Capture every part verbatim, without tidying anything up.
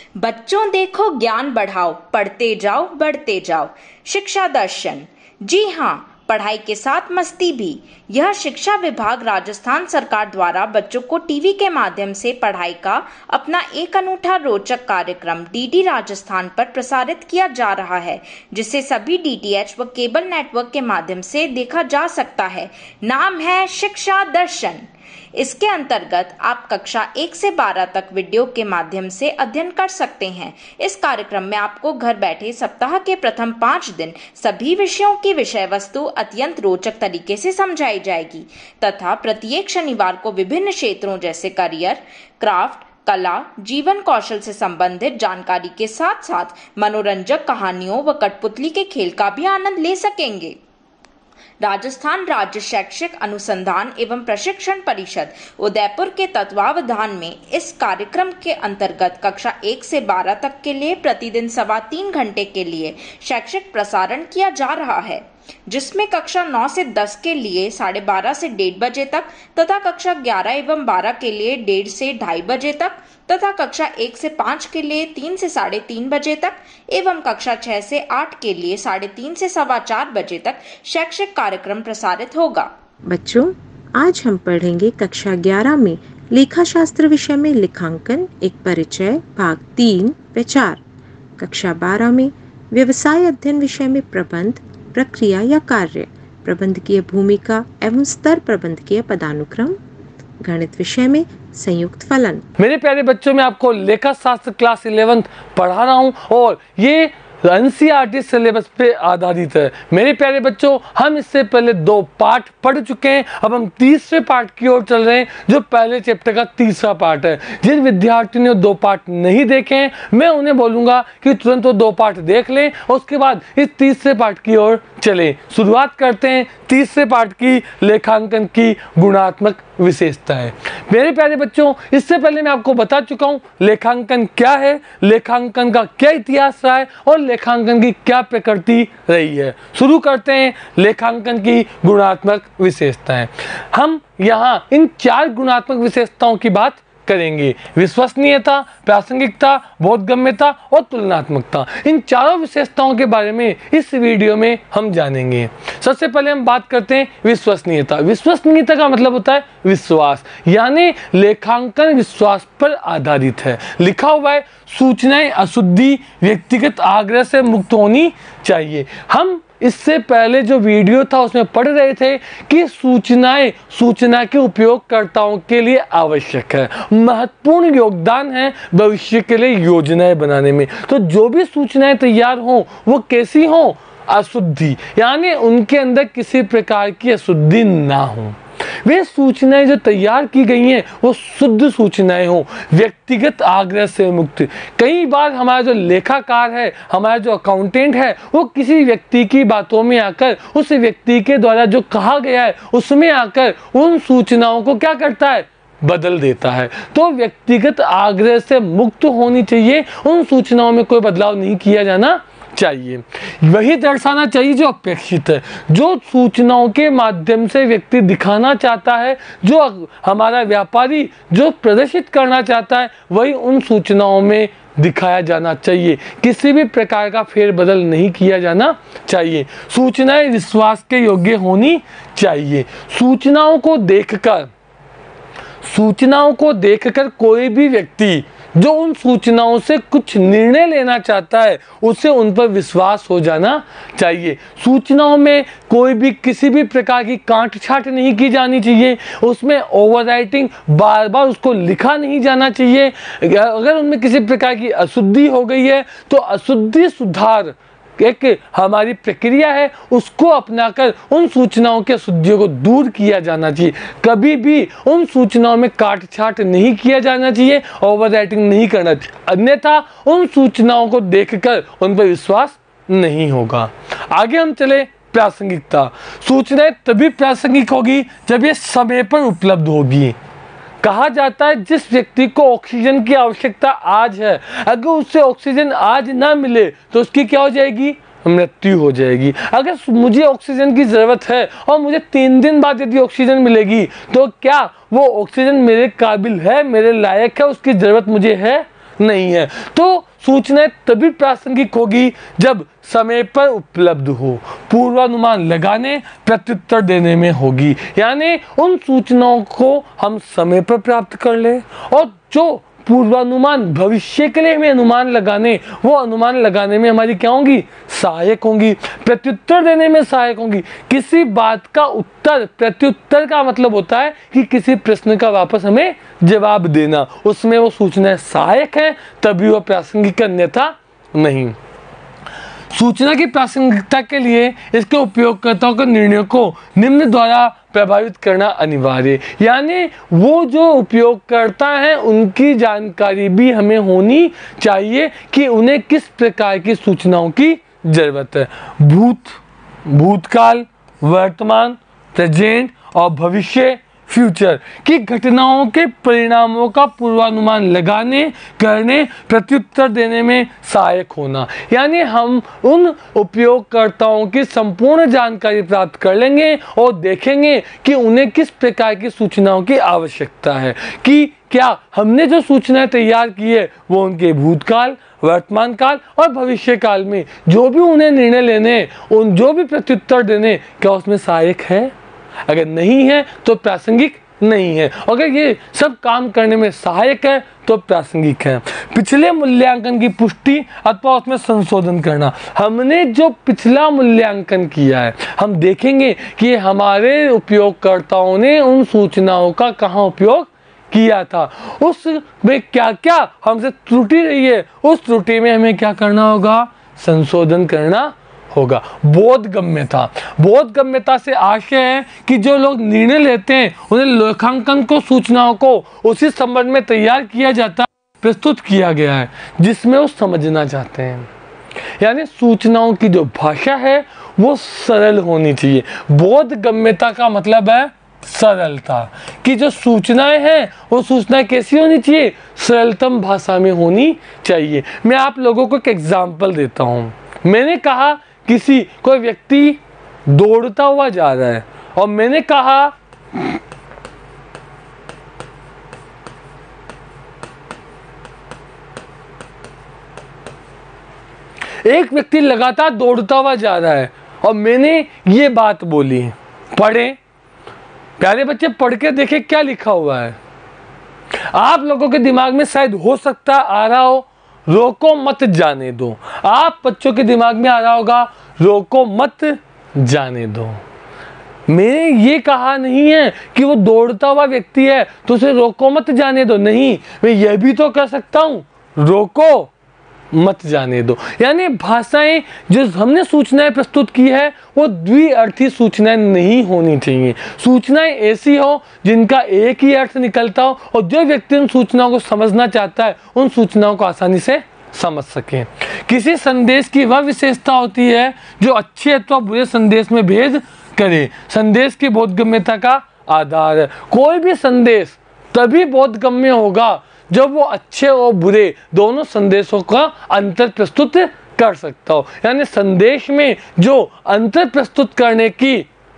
बच्चों देखो ज्ञान बढ़ाओ, पढ़ते जाओ बढ़ते जाओ। शिक्षा दर्शन। जी हाँ, पढ़ाई के साथ मस्ती भी। यह शिक्षा विभाग राजस्थान सरकार द्वारा बच्चों को टीवी के माध्यम से पढ़ाई का अपना एक अनूठा रोचक कार्यक्रम डीडी राजस्थान पर प्रसारित किया जा रहा है, जिसे सभी डीटीएच व केबल नेटवर्क के माध्यम से देखा जा सकता है। नाम है शिक्षा दर्शन। इसके अंतर्गत आप कक्षा एक से बारह तक वीडियो के माध्यम से अध्ययन कर सकते हैं। इस कार्यक्रम में आपको घर बैठे सप्ताह के प्रथम पाँच दिन सभी विषयों की विषय वस्तु अत्यंत रोचक तरीके से समझाई जाएगी तथा प्रत्येक शनिवार को विभिन्न क्षेत्रों जैसे करियर, क्राफ्ट, कला, जीवन कौशल से संबंधित जानकारी के साथ साथ मनोरंजक कहानियों व कठपुतली के खेल का भी आनंद ले सकेंगे। राजस्थान राज्य शैक्षिक अनुसंधान एवं प्रशिक्षण परिषद उदयपुर के तत्वावधान में इस कार्यक्रम के अंतर्गत कक्षा एक से बारह तक के लिए प्रतिदिन सवा तीन घंटे के लिए शैक्षिक प्रसारण किया जा रहा है, जिसमें कक्षा नौ से दस के लिए साढ़े बारह से डेढ़ बजे तक तथा कक्षा ग्यारह एवं बारह के लिए डेढ़ से ढाई बजे तक तथा कक्षा एक से पाँच के लिए तीन से साढ़े तीन बजे तक एवं कक्षा छह से आठ के लिए साढ़े तीन से सवा चार बजे तक शैक्षिक कार्यक्रम प्रसारित होगा। बच्चों, आज हम पढ़ेंगे कक्षा ग्यारह में लेखा शास्त्र विषय में लेखांकन एक परिचय भाग तीन व चार। कक्षा बारह में व्यवसाय अध्ययन विषय में प्रबंध, प्रक्रिया या कार्य, प्रबंधकीय भूमिका एवं स्तर प्रबंधकीय पदानुक्रम। गणित विषय में संयुक्त फलन। मेरे प्यारे बच्चों, मैं आपको लेखा शास्त्र क्लास इलेवेंथ पढ़ा रहा हूँ और ये एनसीईआरटी सिलेबस पे आधारित है। मेरे प्यारे बच्चों, हम इससे पहले दो पार्ट पढ़ चुके हैं। अब हम तीसरे पार्ट की ओर चल रहे हैं, जो पहले चैप्टर का तीसरा पार्ट है। जिन विद्यार्थियों ने दो पार्ट नहीं देखे हैं, मैं उन्हें बोलूंगा कि तुरंत वो दो पार्ट देख लें और उसके बाद इस तीसरे पार्ट की ओर चलें। शुरुआत करते हैं तीसरे पार्ट की, लेखांकन की गुणात्मक विशेषताएं। मेरे प्यारे बच्चों, इससे पहले मैं आपको बता चुका हूं लेखांकन क्या है, लेखांकन का क्या इतिहास रहा है और लेखांकन की क्या प्रकृति रही है। शुरू करते हैं लेखांकन की गुणात्मक विशेषताएं। हम यहाँ इन चार गुणात्मक विशेषताओं की बात करेंगे: विश्वसनीयता, प्रासंगिकता, बोधगम्यता और तुलनात्मकता। इन चारों विशेषताओं के बारे में इस वीडियो में हम जानेंगे। सबसे पहले हम बात करते हैं विश्वसनीयता। विश्वसनीयता का मतलब होता है विश्वास, यानी लेखांकन विश्वास पर आधारित है। लिखा हुआ है सूचनाएं अशुद्धि, व्यक्तिगत आग्रह से मुक्त होनी चाहिए। हम इससे पहले जो वीडियो था उसमें पढ़ रहे थे कि सूचनाएं सूचना के उपयोगकर्ताओं के लिए आवश्यक है, महत्वपूर्ण योगदान है भविष्य के लिए योजनाएं बनाने में। तो जो भी सूचनाएं तैयार हों वो कैसी हों? अशुद्धि, यानी उनके अंदर किसी प्रकार की अशुद्धि ना हो। वे सूचनाएं जो तैयार की गई हैं वो शुद्ध सूचनाएं हों, व्यक्तिगत आग्रह से मुक्त। कई बार हमारा जो लेखाकार है, हमारा जो अकाउंटेंट है, वो किसी व्यक्ति की बातों में आकर, उस व्यक्ति के द्वारा जो कहा गया है उसमें आकर उन सूचनाओं को क्या करता है? बदल देता है। तो व्यक्तिगत आग्रह से मुक्त होनी चाहिए, उन सूचनाओं में कोई बदलाव नहीं किया जाना चाहिए। वही दर्शाना चाहिए जो अपेक्षित है, जो सूचनाओं के माध्यम से व्यक्ति दिखाना चाहता है, जो हमारा व्यापारी जो प्रदर्शित करना चाहता है, वही उन सूचनाओं में दिखाया जाना चाहिए। किसी भी प्रकार का फेरबदल नहीं किया जाना चाहिए। सूचनाएं विश्वास के योग्य होनी चाहिए। सूचनाओं को देखकर सूचनाओं को देखकर कोई भी व्यक्ति जो उन सूचनाओं से कुछ निर्णय लेना चाहता है, उसे उन पर विश्वास हो जाना चाहिए। सूचनाओं में कोई भी किसी भी प्रकार की काट छाट नहीं की जानी चाहिए। उसमें ओवरराइटिंग बार बार उसको लिखा नहीं जाना चाहिए। अगर उनमें किसी प्रकार की अशुद्धि हो गई है तो अशुद्धि सुधार एक हमारी प्रक्रिया है, उसको अपनाकर उन सूचनाओं के अशुद्धियों को दूर किया जाना चाहिए। कभी भी उन सूचनाओं में काट छाट नहीं किया जाना चाहिए, ओवर राइटिंग नहीं करना चाहिए, अन्यथा उन सूचनाओं को देखकर उन पर विश्वास नहीं होगा। आगे हम चले प्रासंगिकता। सूचनाएं तभी प्रासंगिक होगी जब ये समय पर उपलब्ध होगी। कहा जाता है जिस व्यक्ति को ऑक्सीजन की आवश्यकता आज है, अगर उसे ऑक्सीजन आज ना मिले तो उसकी क्या हो जाएगी? मृत्यु हो जाएगी। अगर मुझे ऑक्सीजन की ज़रूरत है और मुझे तीन दिन बाद यदि ऑक्सीजन मिलेगी तो क्या वो ऑक्सीजन मेरे काबिल है, मेरे लायक है, उसकी ज़रूरत मुझे है? नहीं है। तो सूचनाएं तभी प्रासंगिक होगी जब समय पर उपलब्ध हो, पूर्वानुमान लगाने, प्रत्युत्तर देने में होगी। यानी उन सूचनाओं को हम समय पर प्राप्त कर ले, और जो पूर्वानुमान भविष्य के लिए हमें अनुमान लगाने, वो अनुमान लगाने में हमारी क्या होंगी, सहायक होंगी। प्रत्युत्तर देने में सहायक होंगी। किसी बात का उत्तर, प्रत्युत्तर का मतलब होता है कि किसी प्रश्न का वापस हमें जवाब देना, उसमें वो सूचनाएं सहायक हैं, तभी वो प्रासंगिक, अन्यथा नहीं। सूचना की प्रासंगिकता के लिए इसके उपयोगकर्ताओं के निर्णयों को निम्न द्वारा प्रभावित करना अनिवार्य। यानी वो जो उपयोगकर्ता हैं उनकी जानकारी भी हमें होनी चाहिए कि उन्हें किस प्रकार की सूचनाओं की जरूरत है। भूत, भूतकाल, वर्तमान, प्रेजेंट और भविष्य, फ्यूचर की घटनाओं के परिणामों का पूर्वानुमान लगाने, करने, प्रत्युत्तर देने में सहायक होना। यानी हम उन उपयोगकर्ताओं की संपूर्ण जानकारी प्राप्त कर लेंगे और देखेंगे कि उन्हें किस प्रकार की सूचनाओं की आवश्यकता है, कि क्या हमने जो सूचनाएं तैयार की है वो उनके भूतकाल, वर्तमान काल और भविष्य काल में जो भी उन्हें निर्णय लेने, उन जो भी प्रत्युत्तर देने, क्या उसमें सहायक है। अगर नहीं है तो प्रासंगिक नहीं है, अगर ये सब काम करने में सहायक है तो प्रासंगिक है। पिछले मूल्यांकन की पुष्टि अथवा उसमें संशोधन करना। हमने जो पिछला मूल्यांकन किया है, हम देखेंगे कि हमारे उपयोगकर्ताओं ने उन सूचनाओं का कहाँ उपयोग किया था, उसमें क्या क्या हमसे त्रुटि रही है, उस त्रुटि में हमें क्या करना होगा, संशोधन करना होगा। बोधगम्यता, बोधगम्यता से आशय है कि जो लोग निर्णय लेते हैं उन्हें लेखांकन को, सूचनाओं को उसी संबंध में तैयार किया जाता, प्रस्तुत किया गया है जिसमें वो समझना चाहते हैं। यानी सूचनाओं की जो भाषा है वो सरल होनी चाहिए। बोधगम्यता का मतलब है सरलता, कि जो सूचनाएं हैं वो सूचनाएं कैसी होनी चाहिए, सरलतम भाषा में होनी चाहिए। मैं आप लोगों को एक एग्जाम्पल देता हूँ। मैंने कहा किसी कोई व्यक्ति दौड़ता हुआ जा रहा है, और मैंने कहा एक व्यक्ति लगातार दौड़ता हुआ जा रहा है, और मैंने ये बात बोली, पढ़े प्यारे बच्चे, पढ़ के देखे क्या लिखा हुआ है। आप लोगों के दिमाग में शायद हो सकता आ रहा हो, रोको मत जाने दो। आप बच्चों के दिमाग में आ रहा होगा, रोको मत जाने दो। मैंने ये कहा नहीं है कि वो दौड़ता हुआ व्यक्ति है तो उसे रोको मत जाने दो, नहीं, मैं ये भी तो कह सकता हूं, रोको मत जाने दो। यानी भाषाएं जो हमने सूचनाएं प्रस्तुत की है वो द्विअर्थी सूचनाएं नहीं होनी चाहिए। सूचनाएं ऐसी हो जिनका एक ही अर्थ निकलता हो, और जो व्यक्ति उन सूचनाओं को समझना चाहता है उन सूचनाओं को आसानी से समझ सके। किसी संदेश की वह विशेषता होती है जो अच्छे अथवा बुरे संदेश में भेद करे। संदेश की बोधगम्यता का आधार है। कोई भी संदेश तभी बोधगम्य होगा जब वो अच्छे और बुरे दोनों संदेशों का अंतर प्रस्तुत कर सकता हो। यानी संदेश में जो अंतर प्रस्तुत करने की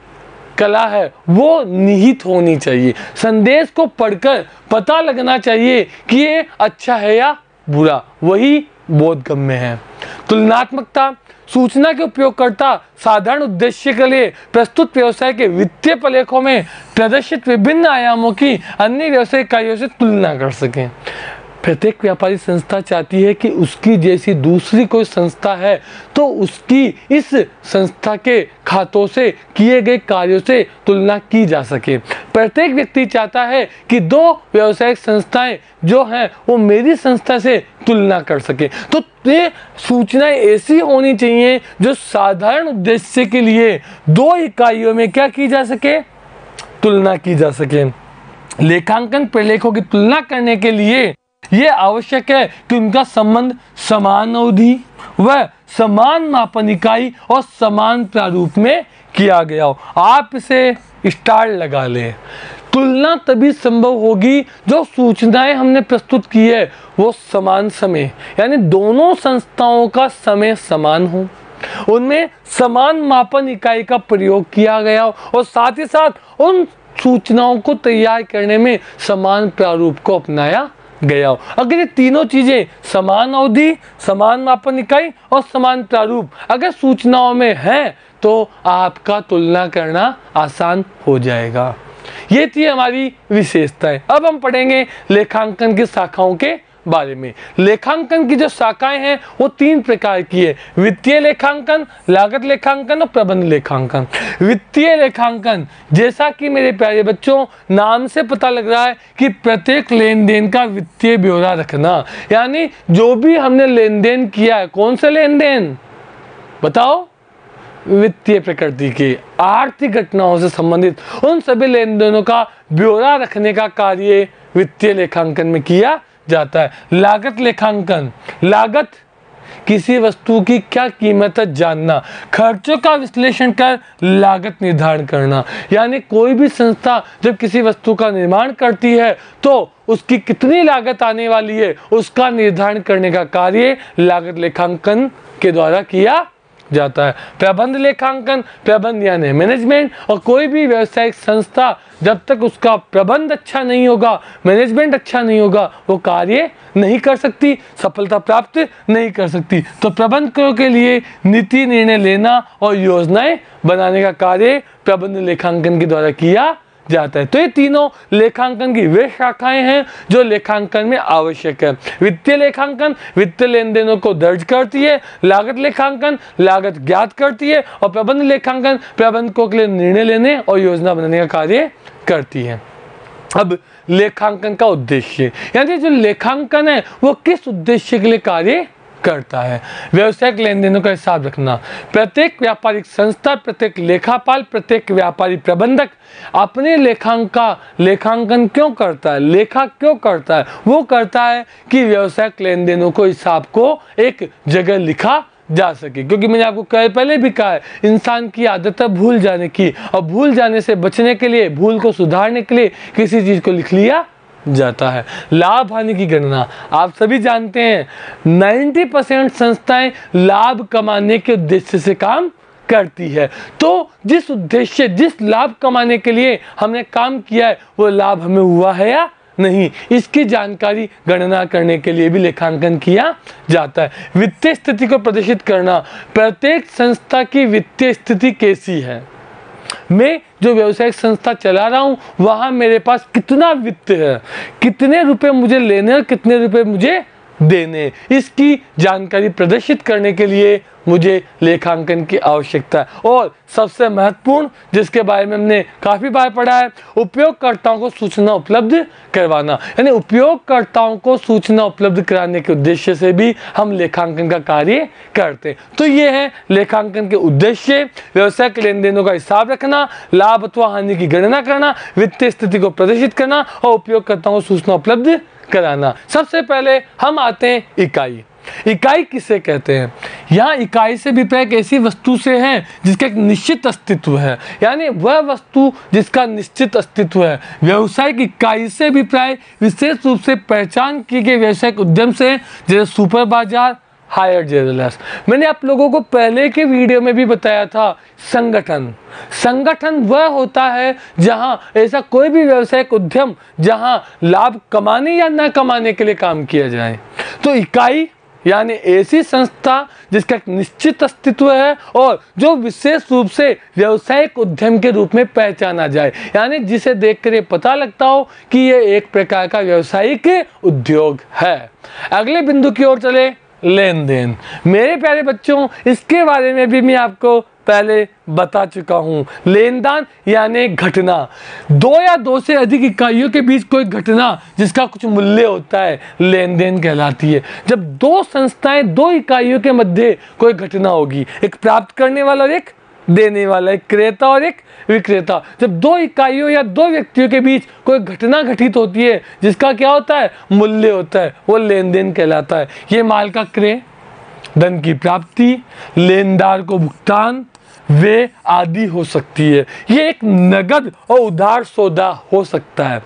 कला है वो निहित होनी चाहिए। संदेश को पढ़कर पता लगना चाहिए कि ये अच्छा है या बुरा, वही बोधगम्य है। तुलनात्मकता, सूचना के उपयोगकर्ता साधारण उद्देश्य के लिए प्रस्तुत व्यवसाय के वित्तीय प्रलेखों में प्रदर्शित विभिन्न आयामों की अन्य व्यवसायिक कार्यों से तुलना कर सकें। प्रत्येक व्यापारी संस्था चाहती है कि उसकी जैसी दूसरी कोई संस्था है तो उसकी इस संस्था के खातों से किए गए कार्यों से तुलना की जा सके। प्रत्येक व्यक्ति चाहता है कि दो व्यावसायिक संस्थाएं जो हैं वो मेरी संस्था से तुलना कर सके। तो ये सूचनाएं ऐसी होनी चाहिए जो साधारण उद्देश्य के लिए दो इकाइयों में क्या की जा सके, तुलना की जा सके। लेखांकन प्रलेखों की तुलना करने के लिए यह आवश्यक है कि उनका संबंध समान अवधि व समान मापन इकाई और समान प्रारूप में किया गया हो। आप इसे स्टार लगा लें। तुलना तभी संभव होगी जो सूचनाएं हमने प्रस्तुत की है वो समान समय, यानी दोनों संस्थाओं का समय समान हो, उनमें समान मापन इकाई का प्रयोग किया गया हो, और साथ ही साथ उन सूचनाओं को तैयार करने में समान प्रारूप को अपनाया गया हो। अगर ये तीनों चीजें समान अवधि, समान मापन इकाई और समान प्रारूप अगर सूचनाओं में है तो आपका तुलना करना आसान हो जाएगा। ये थी हमारी विशेषताएं। अब हम पढ़ेंगे लेखांकन की शाखाओं के बारे में। लेखांकन की जो शाखाएं हैं वो तीन प्रकार की है, वित्तीय लेखांकन, लागत लेखांकन और प्रबंध लेखांकन। वित्तीय लेखांकन, जैसा कि मेरे प्यारे बच्चों नाम से पता लग रहा है कि प्रत्येक लेन देन का वित्तीय ब्यौरा रखना, यानी जो भी हमने लेन देन किया है, कौन से लेन देन बताओ, वित्तीय प्रकृति के आर्थिक घटनाओं से संबंधित उन सभी लेन देनों का ब्यौरा रखने का कार्य वित्तीय लेखांकन में किया जाता है। लागत लेखांकन, लागत किसी वस्तु की क्या कीमत है जानना, खर्चों का विश्लेषण कर लागत निर्धारण करना, यानी कोई भी संस्था जब किसी वस्तु का निर्माण करती है तो उसकी कितनी लागत आने वाली है उसका निर्धारण करने का कार्य लागत लेखांकन के द्वारा किया जाता है। प्रबंध लेखांकन, प्रबंध यानी मैनेजमेंट, और कोई भी व्यावसायिक संस्था जब तक उसका प्रबंध अच्छा नहीं होगा, मैनेजमेंट अच्छा नहीं होगा, वो कार्य नहीं कर सकती, सफलता प्राप्त नहीं कर सकती। तो प्रबंधकों के लिए नीति निर्णय लेना और योजनाएं बनाने का कार्य प्रबंध लेखांकन के द्वारा किया जाता है। तो ये तीनों लेखांकन की वे शाखाएं हैं जो लेखांकन में आवश्यक है। वित्तीय लेखांकन वित्तीय लेन देनों को दर्ज करती है, लागत लेखांकन लागत ज्ञात करती है, और प्रबंध लेखांकन प्रबंधकों के लिए निर्णय लेने और योजना बनाने का कार्य करती है। अब लेखांकन का उद्देश्य, यानी जो लेखांकन है वो किस उद्देश्य के लिए कार्य करता है। व्यवसायिक लेन देनों का हिसाब रखना, प्रत्येक व्यापारिक संस्था, प्रत्येक लेखापाल, प्रत्येक व्यापारी प्रबंधक अपने लेखांका लेखांकन क्यों करता है, लेखा क्यों करता है, वो करता है कि व्यवसायिक लेन देनों को हिसाब को एक जगह लिखा जा सके। क्योंकि मैंने आपको पहले भी कहा है इंसान की आदत है भूल जाने की, और भूल जाने से बचने के लिए, भूल को सुधारने के लिए किसी चीज को लिख लिया जाता है। लाभ हानि की गणना, आप सभी जानते हैं नब्बे परसेंट संस्थाएं लाभ कमाने के उद्देश्य से काम करती है। तो जिस उद्देश्य, जिस लाभ कमाने के लिए हमने काम किया है वो लाभ हमें हुआ है या नहीं, इसकी जानकारी गणना करने के लिए भी लेखांकन किया जाता है। वित्तीय स्थिति को प्रदर्शित करना, प्रत्येक संस्था की वित्तीय स्थिति कैसी है, मैं जो व्यवसायिक संस्था चला रहा हूं वहां मेरे पास कितना वित्त है, कितने रुपए मुझे लेने और कितने रुपए मुझे देने, इसकी जानकारी प्रदर्शित करने के लिए मुझे लेखांकन की आवश्यकता है। और सबसे महत्वपूर्ण, जिसके बारे में हमने काफी बार पढ़ा है, उपयोगकर्ताओं को सूचना उपलब्ध करवाना, यानी उपयोगकर्ताओं को सूचना उपलब्ध कराने के उद्देश्य से भी हम लेखांकन का कार्य करते हैं। तो ये है लेखांकन के उद्देश्य, व्यवसायिक लेन देनों का हिसाब रखना, लाभ अथवा हानि की गणना करना, वित्तीय स्थिति को प्रदर्शित करना और उपयोगकर्ताओं को सूचना उपलब्ध कराना। सबसे पहले हम आते हैं इकाई। इकाई किसे कहते हैं? यहाँ इकाई से अभिप्राय एक ऐसी वस्तु से है जिसका एक निश्चित अस्तित्व है, यानी वह वस्तु जिसका निश्चित अस्तित्व है। व्यवसायिक इकाई से अभिप्राय विशेष रूप से पहचान की गई व्यवसायिक उद्यम से, जैसे सुपर बाजार, हायर जेरलस। मैंने आप लोगों को पहले के वीडियो में भी बताया था, संगठन संगठन वह होता है जहां ऐसा कोई भी व्यवसायिक उद्यम जहां लाभ कमाने या न कमाने के लिए काम किया जाए। तो इकाई यानी ऐसी संस्था जिसका एक निश्चित अस्तित्व है और जो विशेष रूप से व्यवसायिक उद्यम के रूप में पहचाना जाए, यानी जिसे देखकर ये पता लगता हो कि ये एक प्रकार का व्यवसायिक उद्योग है। अगले बिंदु की ओर चले, लेन देन। मेरे प्यारे बच्चों, इसके बारे में भी मैं आपको पहले बता चुका हूं। लेनदान यानी घटना, दो या दो से अधिक इकाइयों के बीच कोई घटना जिसका कुछ मूल्य होता है, लेन देन कहलाती है। जब दो संस्थाएं, दो इकाइयों के मध्य कोई घटना होगी, एक प्राप्त करने वाला और एक देने वाला, एक क्रेता और एक विक्रेता, जब दो इकाइयों या दो व्यक्तियों के बीच कोई घटना घटित होती है जिसका क्या होता है, मूल्य होता है, वो लेन देन कहलाता है। ये माल का क्रय, धन की प्राप्ति, लेनदार को भुगतान, वे आदि हो सकती है। ये एक नगद और उधार सौदा हो सकता है।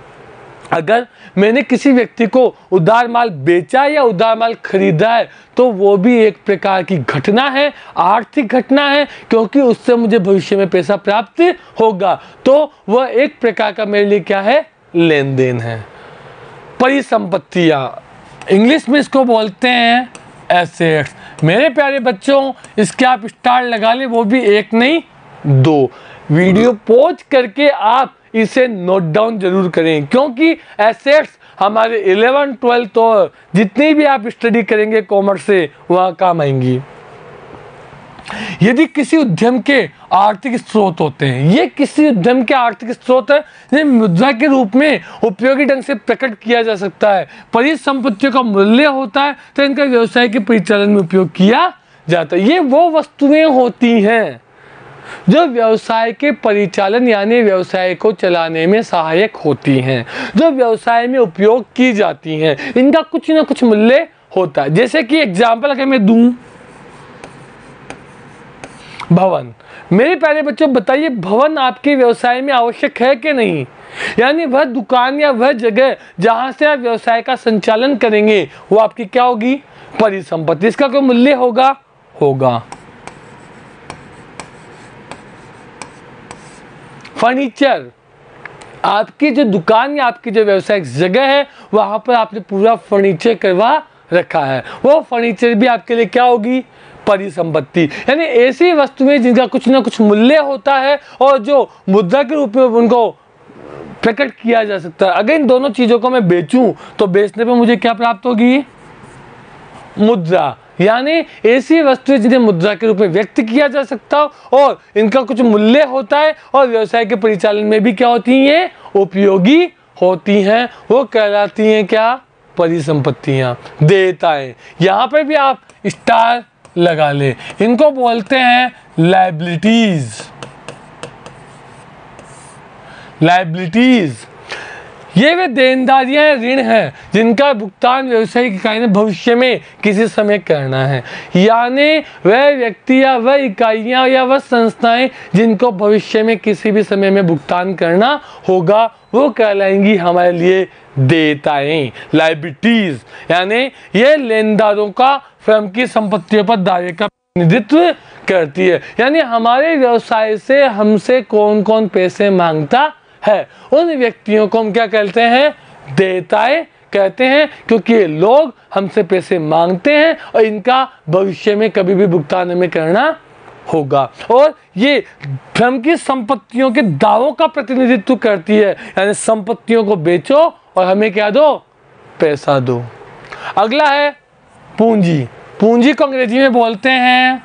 अगर मैंने किसी व्यक्ति को उधार माल बेचा या उधार माल खरीदा है तो वो भी एक प्रकार की घटना है, आर्थिक घटना है, क्योंकि उससे मुझे भविष्य में पैसा प्राप्त होगा। तो वह एक प्रकार का मेरे लिए क्या है, लेन देन है। परिसंपत्तियां, इंग्लिश में इसको बोलते हैं एसेट्स। मेरे प्यारे बच्चों, इसके आप स्टार लगा लें, वो भी एक नहीं दो। वीडियो पॉज करके आप इसे नोट डाउन जरूर करें, क्योंकि एसेट्स हमारे इलेवन ट्वेल्थ और जितनी भी आप स्टडी करेंगे कॉमर्स से वहाँ काम आएंगी। यदि किसी उद्यम के आर्थिक स्रोत होते हैं, ये किसी उद्यम के आर्थिक स्रोत है, ये मुद्रा के रूप में उपयोगी ढंग से प्रकट किया जा सकता है। परिसंपत्तियों का मूल्य होता है तो इनका व्यवसाय के परिचालन में उपयोग किया जाता है। ये वो वस्तुएं होती हैं जो व्यवसाय के परिचालन यानी व्यवसाय को चलाने में सहायक होती हैं, जो व्यवसाय में उपयोग की जाती हैं। इनका कुछ ना कुछ मूल्य होता है। जैसे कि एग्जाम्पल अगर मैं दूं, भवन। मेरे प्यारे बच्चों बताइए, भवन आपके व्यवसाय में आवश्यक है कि नहीं? यानी वह दुकान या वह जगह जहां से आप व्यवसाय का संचालन करेंगे वो आपकी क्या होगी? परिसंपत्ति। इसका कोई मूल्य होगा? होगा। फर्नीचर, आपकी जो दुकान या आपकी जो व्यवसायिक जगह है वहां पर आपने पूरा फर्नीचर करवा रखा है, वो फर्नीचर भी आपके लिए क्या होगी? परिसंपत्ति। यानी ऐसी वस्तुएं जिनका कुछ ना कुछ मूल्य होता है और जो मुद्रा के रूप में उनको प्रकट किया जा सकता है। अगर इन दोनों चीजों को मैं बेचूं तो बेचने पर मुझे क्या प्राप्त होगी? मुद्रा। यानी ऐसी वस्तुएं जिन्हें मुद्रा के रूप में व्यक्त किया जा सकता हो और इनका कुछ मूल्य होता है और व्यवसाय के परिचालन में भी क्या होती हैं? उपयोगी होती हैं। वो कहलाती हैं क्या? परिसंपत्तियां, देयताएं। यहाँ पर भी आप स्टार लगा ले। इनको बोलते हैं लायबिलिटीज। लायबिलिटीज ये वे देनदारियां ऋण हैं जिनका भुगतान व्यवसायिक इकाई ने भविष्य में किसी समय करना है। यानी वह व्यक्ति या वह इकाइयां या वह संस्थाएं जिनको भविष्य में किसी भी समय में भुगतान करना होगा वो कहलाएंगी हमारे लिए देयताएं, लायबिलिटीज। यानी ये लेनदारों का फर्म की संपत्तियों पर दावे का प्रतिनिधित्व करती है। यानी हमारे व्यवसाय से हमसे कौन कौन पैसे मांगता है, उन व्यक्तियों को हम क्या कहते हैं? देयताएं कहते हैं, क्योंकि ये लोग हमसे पैसे मांगते हैं और इनका भविष्य में कभी भी भुगतान हमें करना होगा। और ये फर्म की संपत्तियों के दावों का प्रतिनिधित्व करती है। यानी संपत्तियों को बेचो और हमें क्या दो? पैसा दो। अगला है पूंजी। पूंजी को अंग्रेजी में बोलते हैं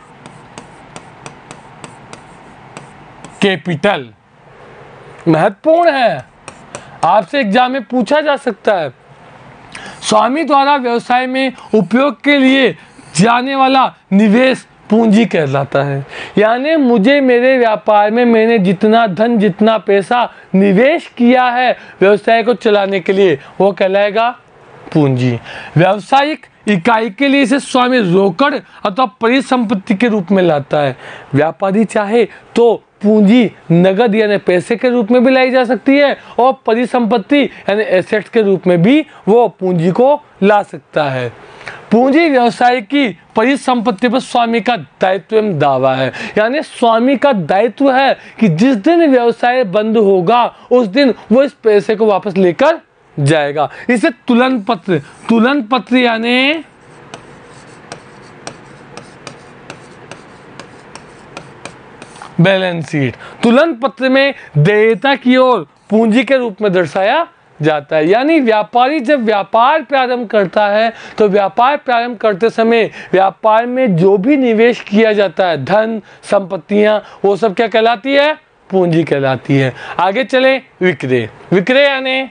कैपिटल। महत्वपूर्ण है, आपसे एग्जाम में पूछा जा सकता है। स्वामी द्वारा व्यवसाय में उपयोग के लिए जाने वाला निवेश पूंजी कहलाता है। यानी मुझे मेरे व्यापार में मैंने जितना धन जितना पैसा निवेश किया है व्यवसाय को चलाने के लिए वो कहलाएगा पूंजी। व्यावसायिक इकाई के लिए इसे स्वामी रोकड़ अथवा परिसंपत्ति के रूप में लाता है। व्यापारी चाहे तो पूंजी नगद यानी पैसे के रूप में भी लाई जा सकती है और परिसंपत्ति यानी एसेट्स के रूप में भी वो पूंजी को ला सकता है। पूंजी व्यवसाय की परिसंपत्ति पर स्वामी का दायित्व एवं दावा है। यानी स्वामी का दायित्व है कि जिस दिन व्यवसाय बंद होगा उस दिन वो इस पैसे को वापस लेकर जाएगा। इसे तुलन पत्र, तुलन पत्र यानी बैलेंस शीट। तुलन पत्र में देयता की ओर पूंजी के रूप में दर्शाया जाता है। यानी व्यापारी जब व्यापार प्रारंभ करता है तो व्यापार प्रारंभ करते समय व्यापार में जो भी निवेश किया जाता है, धन संपत्तियां, वो सब क्या कहलाती है? पूंजी कहलाती है। आगे चले विक्रय। विक्रय यानी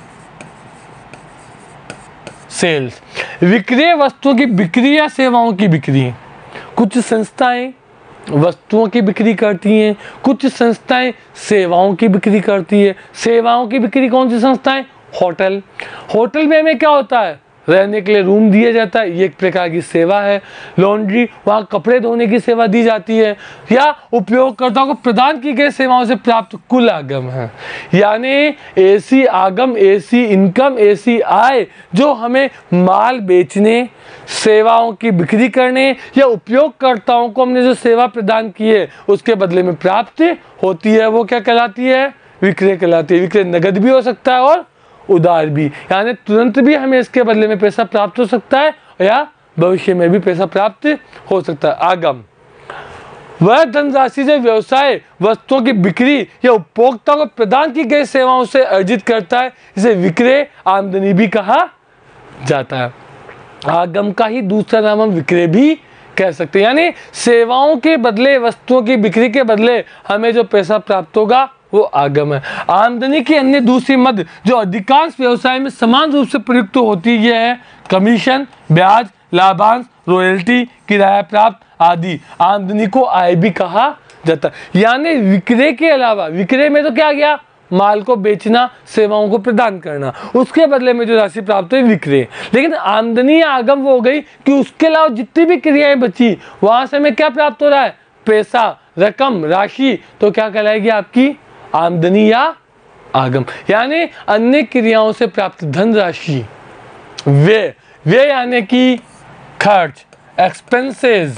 सेल्स। विक्रय वस्तुओं की बिक्री या सेवाओं की बिक्री। कुछ संस्थाएं वस्तुओं की बिक्री करती हैं, कुछ संस्थाएं सेवाओं की बिक्री करती है। सेवाओं की बिक्री कौन सी संस्थाएं? होटल। होटल में हमें क्या होता है? रहने के लिए रूम दिया जाता है, ये एक प्रकार की सेवा है। लॉन्ड्री, वहाँ कपड़े धोने की सेवा दी जाती है या उपयोगकर्ताओं को प्रदान की गई सेवाओं से प्राप्त कुल आगम है। यानी ऐसी आगम, ऐसी इनकम, ऐसी आय जो हमें माल बेचने, सेवाओं की बिक्री करने या उपयोगकर्ताओं को हमने जो सेवा प्रदान की है उसके बदले में प्राप्त होती है, वो क्या कहलाती है? विक्रय कहलाती है। विक्रय नगद भी हो सकता है और उधार भी, यानी तुरंत भी हमें इसके बदले में पैसा प्राप्त हो सकता है या भविष्य में भी पैसा प्राप्त हो सकता है। आगम वह धनराशि जो व्यवसाय वस्तुओं की बिक्री या उपभोक्ता को प्रदान की गई सेवाओं से अर्जित करता है, इसे विक्रय आमदनी भी कहा जाता है। आगम का ही दूसरा नाम हम विक्रय भी कह सकते हैं, यानी सेवाओं के बदले, वस्तुओं की बिक्री के बदले हमें जो पैसा प्राप्त होगा वो आगम है। आमदनी की अन्य दूसरी मद जो अधिकांश व्यवसाय में समान रूप से प्रयुक्त होती है कमीशन, ब्याज, लाभांश, रॉयल्टी, किराया प्राप्त आदि आमदनी को आय भी कहा जाता है। यानी विक्रय के अलावा, विक्रय में तो क्या गया, माल को बेचना, सेवाओं को प्रदान करना, उसके बदले में जो राशि प्राप्त हुई विक्रय। लेकिन आमदनी या आगम वो हो गई कि उसके अलावा जितनी भी क्रियाएं बची वहां से हमें क्या प्राप्त हो रहा है, पैसा, रकम, राशि, तो क्या कहलाएगी आपकी आमदनी या आगम। यानी अन्य क्रियाओं से प्राप्त धनराशि, व्यय, व्यय यानी कि खर्च, एक्सपेंसेस।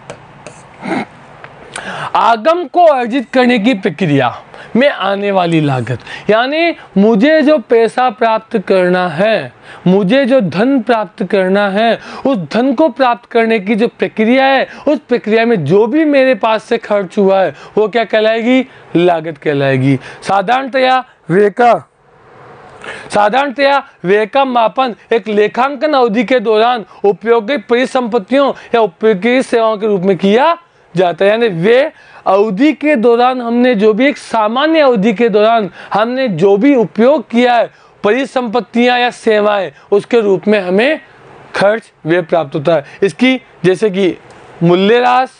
आगम को अर्जित करने की प्रक्रिया में आने वाली लागत, यानी मुझे जो पैसा प्राप्त करना है, मुझे जो धन प्राप्त करना है, उस धन को प्राप्त करने की जो प्रक्रिया है, उस प्रक्रिया में जो भी मेरे पास से खर्च हुआ है वो क्या कहलाएगी, लागत कहलाएगी। साधारणतया व्यय का साधारणतया व्यय का मापन एक लेखांकन अवधि के दौरान उपयोगी परिसंपत्तियों या उपयोगी सेवाओं के रूप में किया जाता है। यानी व्यय अवधि के दौरान हमने जो भी, एक सामान्य अवधि के दौरान हमने जो भी उपयोग किया है, परिसंपत्तियां या सेवाएं, उसके रूप में हमें खर्च व्यय प्राप्त होता है। इसकी जैसे कि मूल्यह्रास,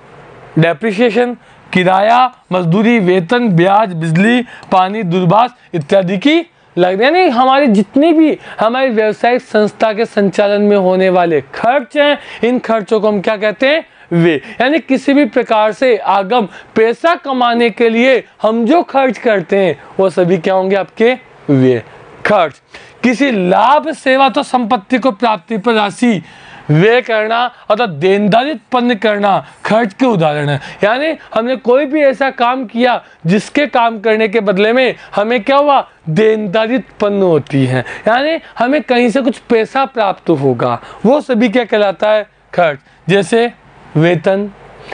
डेप्रिसिएशन, किराया, मजदूरी, वेतन, ब्याज, बिजली, पानी, दूरभाष इत्यादि की लागत। यानी हमारी जितनी भी हमारी व्यवसायिक संस्था के संचालन में होने वाले खर्च हैं, इन खर्चों को हम क्या कहते हैं, वे। यानी किसी भी प्रकार से आगम पैसा कमाने के लिए हम जो खर्च करते हैं वो सभी क्या होंगे, आपके वे खर्च। किसी लाभ, सेवा तो संपत्ति को प्राप्ति पर राशि व्यय करना अर्थात देनदारी उत्पन्न करना खर्च के उदाहरण है। यानी हमने कोई भी ऐसा काम किया जिसके काम करने के बदले में हमें क्या हुआ, देनदारी उत्पन्न होती है, यानी हमें कहीं से कुछ पैसा प्राप्त होगा, वो सभी क्या कहलाता है, खर्च। जैसे वेतन,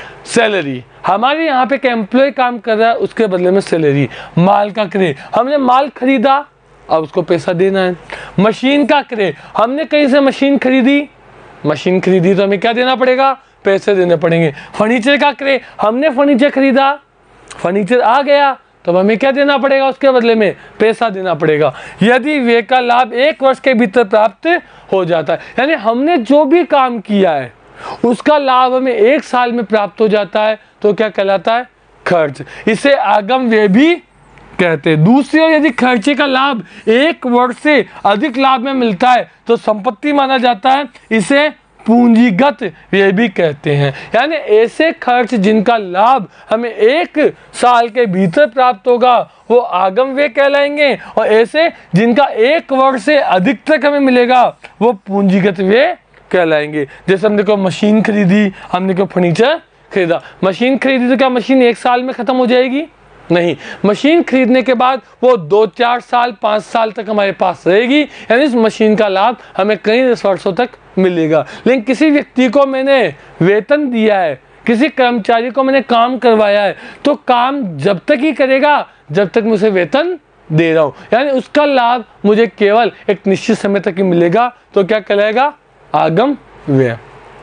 सैलरी, हमारे यहाँ पे एक एम्प्लॉय काम कर रहा है, उसके बदले में सैलरी। माल का क्रय, हमने माल खरीदा, अब उसको पैसा देना है। मशीन का क्रय, हमने कहीं से मशीन खरीदी, मशीन खरीदी तो हमें क्या देना पड़ेगा, पैसे देने पड़ेंगे। फर्नीचर का क्रय, हमने फर्नीचर खरीदा, फर्नीचर आ गया तो हमें क्या देना पड़ेगा, उसके बदले में पैसा देना पड़ेगा। यदि व्यय का लाभ एक वर्ष के भीतर प्राप्त हो जाता है, यानी हमने जो भी काम किया है उसका लाभ हमें एक साल में प्राप्त हो जाता है, तो क्या कहलाता है, खर्च। इसे आगम व्यय भी कहते हैं। दूसरी ओर यदि खर्चे का लाभ एक वर्ष से अधिक लाभ में मिलता है तो संपत्ति माना जाता है, इसे पूंजीगत व्यय भी कहते हैं। यानी ऐसे खर्च जिनका लाभ हमें एक साल के भीतर प्राप्त होगा वो आगम व्यय कहलाएंगे, और ऐसे जिनका एक वर्ष से अधिक तक हमें मिलेगा वो पूंजीगत व्यय कहलाएंगे। जैसे हमने को मशीन खरीदी, हमने को फर्नीचर खरीदा। मशीन खरीदी तो क्या मशीन एक साल में खत्म हो जाएगी, नहीं। मशीन खरीदने के बाद वो दो चार साल पाँच साल तक हमारे पास रहेगी, यानी इस मशीन का लाभ हमें कई वर्षों तक मिलेगा। लेकिन किसी व्यक्ति को मैंने वेतन दिया है, किसी कर्मचारी को मैंने काम करवाया है, तो काम जब तक ही करेगा जब तक मैं उसे वेतन दे रहा हूँ, यानी उसका लाभ मुझे केवल एक निश्चित समय तक ही मिलेगा, तो क्या कहलाएगा, आगम व्यय।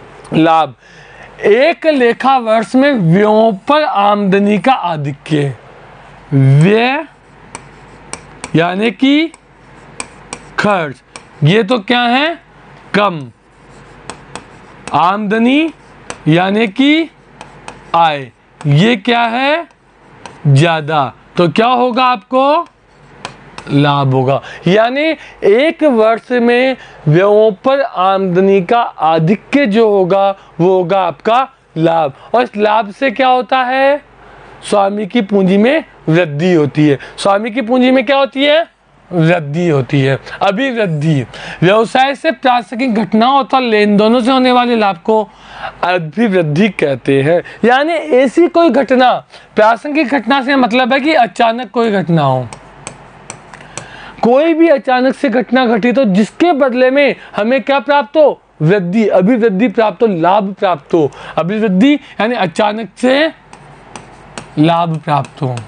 लाभ, एक लेखा वर्ष में व्ययों पर आमदनी का आधिक्य। व्यय यानी कि खर्च, ये तो क्या है, कम। आमदनी यानी कि आय, ये क्या है, ज्यादा। तो क्या होगा, आपको लाभ होगा। यानी एक वर्ष में व्ययों पर आमदनी का आधिक्य जो होगा वो होगा आपका लाभ, और इस लाभ से क्या होता है, स्वामी की पूंजी में वृद्धि होती है। स्वामी की पूंजी में क्या होती है, वृद्धि होती है, अभिवृद्धि। व्यवसाय से प्रासंगिक घटनाओं तथा लेन देनों से होने वाले लाभ को अभिवृद्धि कहते हैं। यानी ऐसी कोई घटना, प्रासंगिक घटना से मतलब है कि अचानक कोई घटना हो, कोई भी अचानक से घटना घटी तो जिसके बदले में हमें क्या प्राप्त हो, वृद्धि, अभिवृद्धि प्राप्त हो, लाभ प्राप्त हो। अभिवृद्धि यानी अचानक से लाभ प्राप्त हो।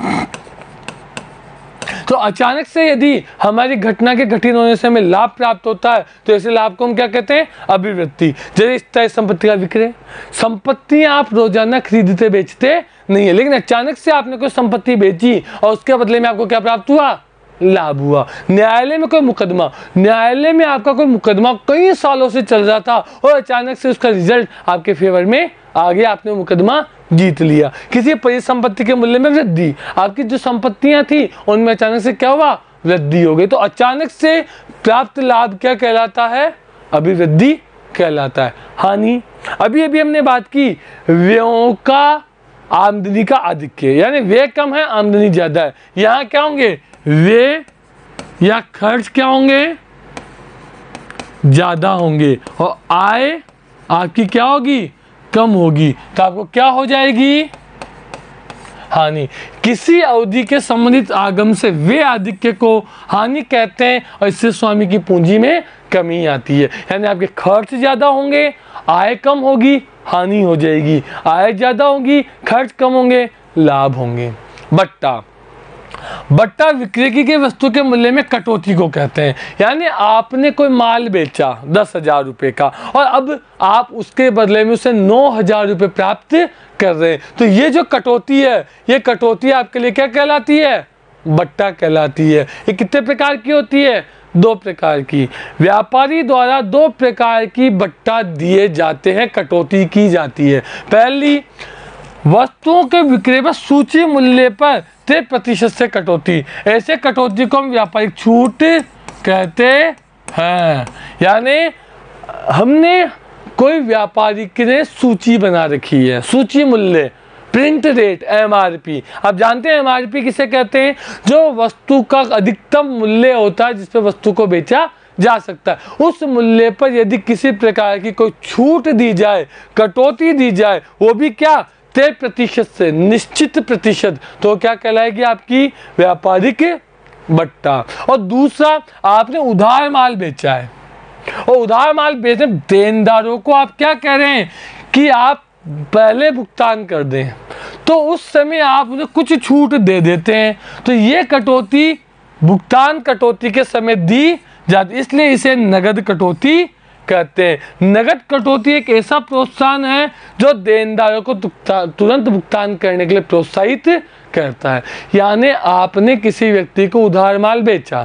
तो अचानक से यदि हमारी घटना के घटित होने से हमें लाभ प्राप्त होता है तो ऐसे लाभ को हम क्या कहते हैं, अभिवृद्धि। जैसे इस तरह संपत्ति का विक्रय, संपत्ति आप रोजाना खरीदते बेचते नहीं है, लेकिन अचानक से आपने कोई संपत्ति बेची और उसके बदले में आपको क्या प्राप्त हुआ, लाभ हुआ। न्यायालय में कोई मुकदमा, न्यायालय में आपका कोई मुकदमा कई सालों से चल रहा था और अचानक से उसका रिजल्ट आपके फेवर में आ गया, आपने मुकदमा जीत लिया। किसी परिसंपत्ति के मूल्य में वृद्धि, आपकी जो संपत्तियां थी उनमें अचानक से क्या हुआ, वृद्धि हो गई। तो अचानक से प्राप्त लाभ क्या कहलाता है, अभिवृद्धि कहलाता है। हानि, अभी अभी हमने बात की व्ययों का आमदनी का आधिक्य, यानी व्यय कम है आमदनी ज्यादा है। यहाँ क्या होंगे, व्यय या खर्च क्या होंगे, ज्यादा होंगे और आय आपकी क्या होगी, कम होगी। तो आपको क्या हो जाएगी, हानि। किसी अवधि के संबंधित आगम से वे आधिक्य को हानि कहते हैं और इससे स्वामी की पूंजी में कमी आती है। यानी आपके खर्च ज्यादा होंगे, आय कम होगी, हानि हो जाएगी। आय ज्यादा होगी, खर्च कम होंगे, लाभ होंगे। बट्टा, बट्टा विक्रय की गई वस्तु के मूल्य में कटौती को कहते हैं। यानी आपने कोई माल बेचा दस हजार रुपए का और अब आप उसके बदले में उसे नौ हजार रुपए प्राप्त कर रहे हैं, तो ये जो कटौती है, ये कटौती आपके लिए क्या कहलाती है, बट्टा कहलाती है। ये कितने प्रकार की होती है, दो प्रकार की। व्यापारी द्वारा दो प्रकार की बट्टा दिए जाते हैं, कटौती की जाती है। पहली, वस्तुओं के विक्रय पर सूची मूल्य पर तीस प्रतिशत से कटौती, ऐसे कटौती को हम व्यापारिक छूट कहते हैं। यानी हमने कोई व्यापारी ने सूची बना रखी है, सूची मूल्य, print rate, M R P. आप जानते हैं एम आर पी किसे कहते हैं, जो वस्तु का अधिकतम मूल्य होता है जिस पे वस्तु को बेचा जा सकता है। उस मूल्य पर यदि किसी प्रकार की कोई छूट दी जाए, कटौती दी जाए, वो भी क्या, तय प्रतिशत से, निश्चित प्रतिशत, तो क्या कहलाएगी आपकी व्यापारिक बट्टा। और दूसरा, आपने उधार माल बेचा है और उधार माल बेचने देनदारों को आप क्या कह रहे हैं कि आप पहले भुगतान कर दें, तो उस समय आप उन्हें कुछ छूट दे देते हैं, तो ये कटौती भुगतान कटौती के समय दी जाती, इसलिए इसे नगद कटौती कहते हैं। नगद कटौती एक ऐसा प्रोत्साहन है जो देनदारों को तुरंत भुगतान करने के लिए प्रोत्साहित करता है। यानी आपने किसी व्यक्ति को उधार माल बेचा,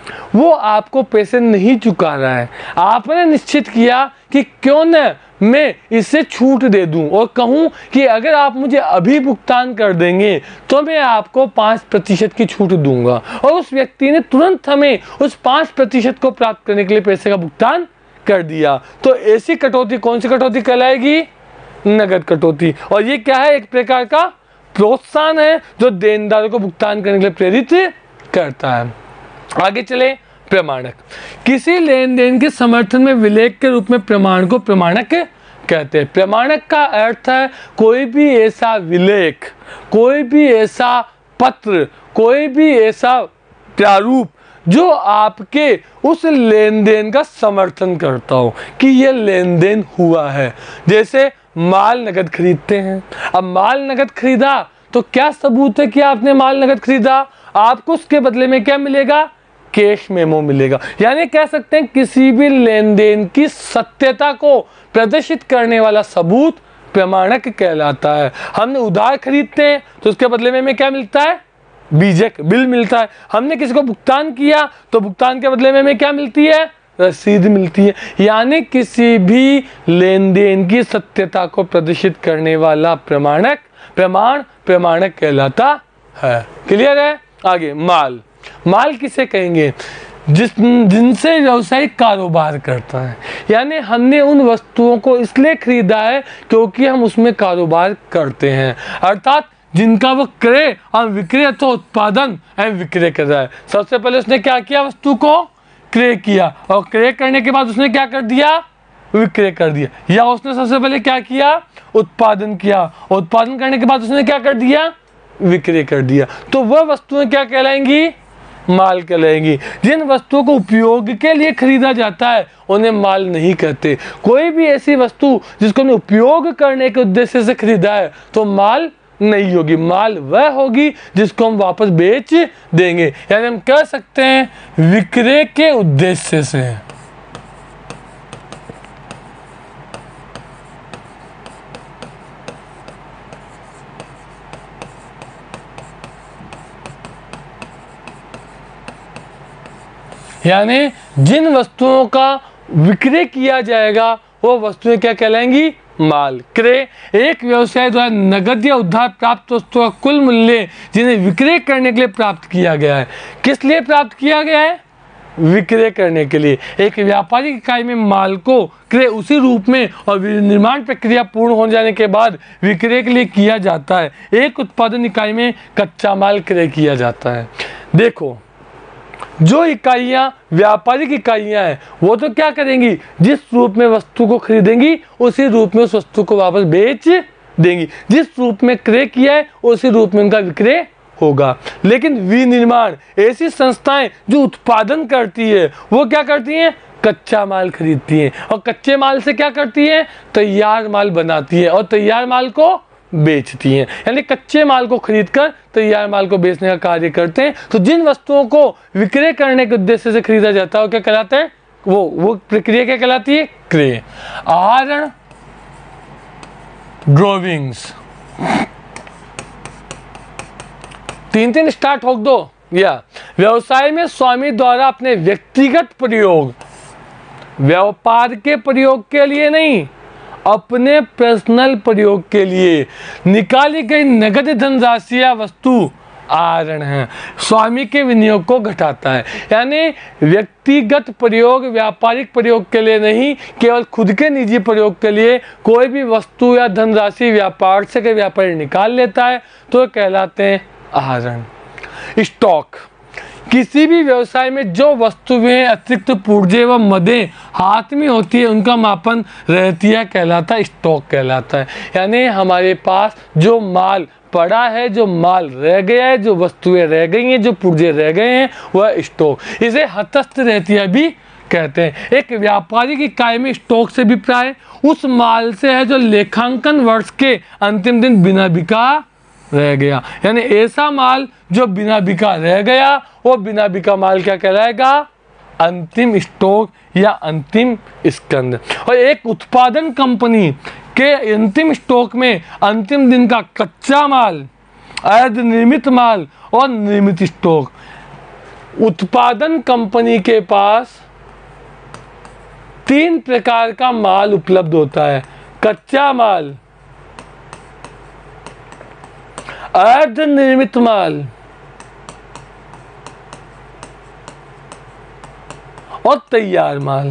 वो आपको पैसे नहीं चुका रहा है, आपने निश्चित किया कि क्यों न मैं इसे छूट दे दूं और कहूं कि अगर आप मुझे अभी भुगतान कर देंगे तो मैं आपको पाँच प्रतिशत की छूट दूंगा, और उस व्यक्ति ने तुरंत हमें उस पाँच प्रतिशत को प्राप्त करने के लिए पैसे का भुगतान कर दिया। तो ऐसी कटौती कौन सी कटौती कहलाएगी, नगद कटौती। और ये क्या है, एक प्रकार का प्रोत्साहन है जो देनदारों को भुगतान करने के लिए प्रेरित करता है। आगे चले, प्रमाणक। किसी लेन देन के समर्थन में विलेख के रूप में प्रमाण को प्रमाणक कहते हैं। प्रमाणक का अर्थ है कोई भी ऐसा विलेख, कोई भी ऐसा पत्र, कोई भी ऐसा प्रारूप जो आपके उस लेन देन का समर्थन करता हो कि यह लेन देन हुआ है। जैसे माल नगद खरीदते हैं, अब माल नगद खरीदा तो क्या सबूत है कि आपने माल नगद खरीदा, आपको उसके बदले में क्या मिलेगा, कैश मेमो मिलेगा। यानी कह सकते हैं किसी भी लेन देन की सत्यता को प्रदर्शित करने वाला सबूत प्रमाणक कहलाता है। हमने उधार खरीदते हैं तो उसके बदले में हमें क्या मिलता है, बीजक, बिल मिलता है। हमने किसी को भुगतान किया तो भुगतान के बदले में हमें क्या मिलती है, रसीद मिलती है। यानी किसी भी लेन देन की सत्यता को प्रदर्शित करने वाला प्रमाणक, प्रमाण प्रमाणक कहलाता है। क्लियर है। आगे, माल। माल किसे कहेंगे, जिस जिनसे व्यवसायिक कारोबार करता है। यानी हमने उन वस्तुओं को इसलिए खरीदा है क्योंकि हम उसमें कारोबार करते हैं, अर्थात जिनका वो क्रय और विक्रय अथवा उत्पादन एवं विक्रय कर रहा है। सबसे पहले उसने क्या किया, वस्तु को क्रय किया, और क्रय करने के बाद उसने क्या कर दिया, विक्रय कर दिया। या उसने सबसे पहले क्या किया, उत्पादन किया, और उत्पादन करने के बाद उसने क्या कर दिया, विक्रय कर दिया। तो वह वस्तुएं क्या कहलाएंगी, माल कहलाएंगी। जिन वस्तुओं को उपयोग के लिए खरीदा जाता है उन्हें माल नहीं कहते। कोई भी ऐसी वस्तु जिसको हमने उपयोग करने के उद्देश्य से खरीदा है तो माल नहीं होगी। माल वह होगी जिसको हम वापस बेच देंगे, यानी हम कह सकते हैं विक्रय के उद्देश्य से। यानी जिन वस्तुओं का विक्रय किया जाएगा वो वस्तुएं क्या कहलाएंगी? माल। क्रय एक व्यवसाय द्वारा नगद या उधार प्राप्त वस्तुओं का कुल मूल्य जिन्हें विक्रय करने के लिए प्राप्त किया गया है। किस लिए प्राप्त किया गया है? विक्रय करने के लिए। एक व्यापारिक इकाई में माल को क्रय उसी रूप में और निर्माण प्रक्रिया पूर्ण हो जाने के बाद विक्रय के लिए किया जाता है। एक उत्पादन इकाई में कच्चा माल क्रय किया जाता है। देखो, जो इकाइयाँ व्यापारिक इकाइयाँ हैं वो तो क्या करेंगी? जिस रूप में वस्तु को खरीदेंगी उसी रूप में उस वस्तु को वापस बेच देंगी। जिस रूप में क्रय किया है उसी रूप में उनका विक्रय होगा। लेकिन विनिर्माण ऐसी संस्थाएं जो उत्पादन करती है वो क्या करती हैं? कच्चा माल खरीदती हैं और कच्चे माल से क्या करती हैं? तैयार माल बनाती है और तैयार माल को बेचती हैं। यानी कच्चे माल को खरीदकर तैयार माल को बेचने का कार्य करते हैं। तो जिन वस्तुओं को विक्रय करने के उद्देश्य से खरीदा जाता है वो क्या कहलाता है? वो वो प्रक्रिया क्या कहलाती है? क्रय। आहरण, ड्रॉविंग्स, तीन तीन स्टार्ट हो दो। या व्यवसाय में स्वामी द्वारा अपने व्यक्तिगत प्रयोग, व्यापार के प्रयोग के लिए नहीं, अपने पर्सनल प्रयोग के लिए निकाली गई नगद धनराशि या वस्तु आहरण है। स्वामी के विनियोग को घटाता है। यानी व्यक्तिगत प्रयोग, व्यापारिक प्रयोग के लिए नहीं, केवल खुद के निजी प्रयोग के लिए कोई भी वस्तु या धनराशि व्यापार से के व्यापारी निकाल लेता है तो कहलाते हैं आहरण। स्टॉक, किसी भी व्यवसाय में जो वस्तुएं अतिरिक्त पुर्जे व मदें हाथ में होती है उनका मापन रहतिया कहलाता है, स्टॉक कहलाता है। यानी हमारे पास जो माल पड़ा है, जो माल रह गया है, जो वस्तुएं रह गई हैं, जो पुर्जे रह गए हैं वह स्टॉक। इसे हतस्थ रहतिया भी कहते हैं। एक व्यापारिक इकाई में स्टॉक से अभिप्राय उस माल से है जो लेखांकन वर्ष के अंतिम दिन बिना बिका रह गया। यानी ऐसा माल जो बिना बिका रह गया वो बिना बिका माल क्या कहलाएगा? अंतिम स्टॉक या अंतिम स्कंद। और एक उत्पादन कंपनी के अंतिम स्टॉक में अंतिम दिन का कच्चा माल, अर्ध निर्मित माल और निर्मित स्टॉक। उत्पादन कंपनी के पास तीन प्रकार का माल उपलब्ध होता है: कच्चा माल, अर्ध निर्मित माल और तैयार माल।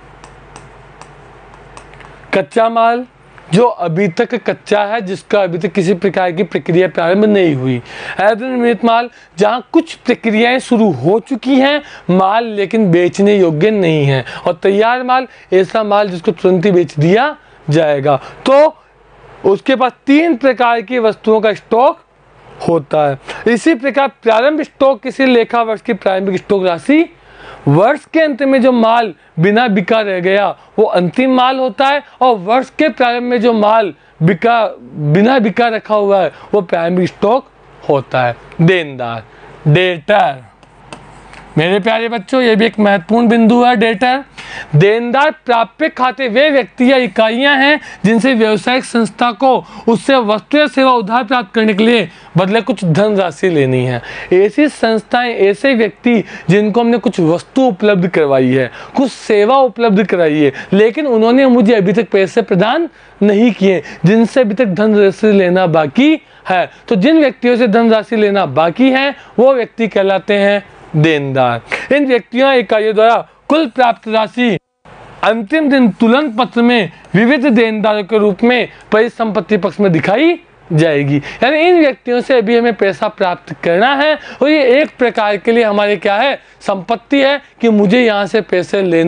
कच्चा माल जो अभी तक कच्चा है, जिसका अभी तक किसी प्रकार की प्रक्रिया प्रारंभ नहीं हुई। अर्ध निर्मित माल जहां कुछ प्रक्रियाएं शुरू हो चुकी हैं माल लेकिन बेचने योग्य नहीं है। और तैयार माल ऐसा माल जिसको तुरंत ही बेच दिया जाएगा। तो उसके पास तीन प्रकार की वस्तुओं का स्टॉक होता है। इसी प्रकार प्रारंभ स्टॉक किसी लेखा वर्ष की प्रारंभिक स्टॉक राशि, वर्ष के अंत में जो माल बिना बिका रह गया वो अंतिम माल होता है, और वर्ष के प्रारंभ में जो माल बिका बिना बिका रखा हुआ है वो प्रारंभिक स्टॉक होता है। देनदार, डेटर। मेरे प्यारे बच्चों, ये भी एक महत्वपूर्ण बिंदु है। डेटर, देनदार प्राप्य खाते वे व्यक्ति या इकाइयां हैं जिनसे व्यावसायिक संस्था को उससे वस्तु या सेवा उधार प्राप्त करने के लिए बदले कुछ धनराशि लेनी है। ऐसी संस्थाएं, ऐसे व्यक्ति जिनको हमने कुछ वस्तु उपलब्ध करवाई है, कुछ सेवा उपलब्ध कराई है, लेकिन उन्होंने मुझे अभी तक पैसे प्रदान नहीं किए, जिनसे अभी तक धनराशि लेना बाकी है। तो जिन व्यक्तियों से धनराशि लेना बाकी है वो व्यक्ति कहलाते हैं देनदार। इन व्यक्तियों इकाइयों द्वारा कुल प्राप्त राशि अंतिम दिन तुलन पत्र में विविध देनदारों के रूप में परिसंपत्ति पक्ष में दिखाई जाएगी। यानी इन व्यक्तियों से अभी हमें पैसा प्राप्त करना है और ये एक प्रकार के लिए हमारे क्या है? संपत्ति है कि मुझे यहाँ से पैसे लेने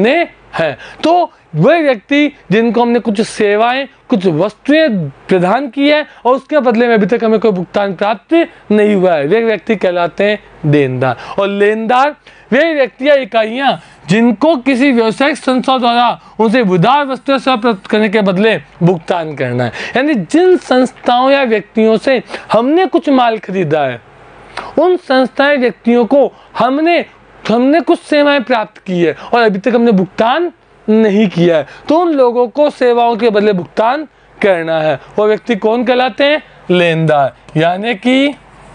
हैं। तो वह व्यक्ति जिनको हमने कुछ सेवाएं, कुछ वस्तुएं प्रदान की है और उसके बदले में अभी तक हमें कोई भुगतान प्राप्त नहीं हुआ है, वे व्यक्ति कहलाते हैं देनदार। और लेनदार वे व्यक्ति या इकाइयां जिनको किसी व्यावसायिक संस्था द्वारा उनसे उधार वस्तुएं सेवा प्राप्त करने के बदले भुगतान करना है। यानी जिन संस्थाओं या व्यक्तियों से हमने कुछ माल खरीदा है, उन संस्थाएं व्यक्तियों को हमने हमने कुछ सेवाएं प्राप्त की है और अभी तक हमने भुगतान नहीं किया है, तो उन लोगों को सेवाओं के बदले भुगतान करना है। वो व्यक्ति कौन कहलाते हैं? लेनदार, यानी कि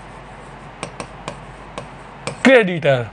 क्रेडिटर।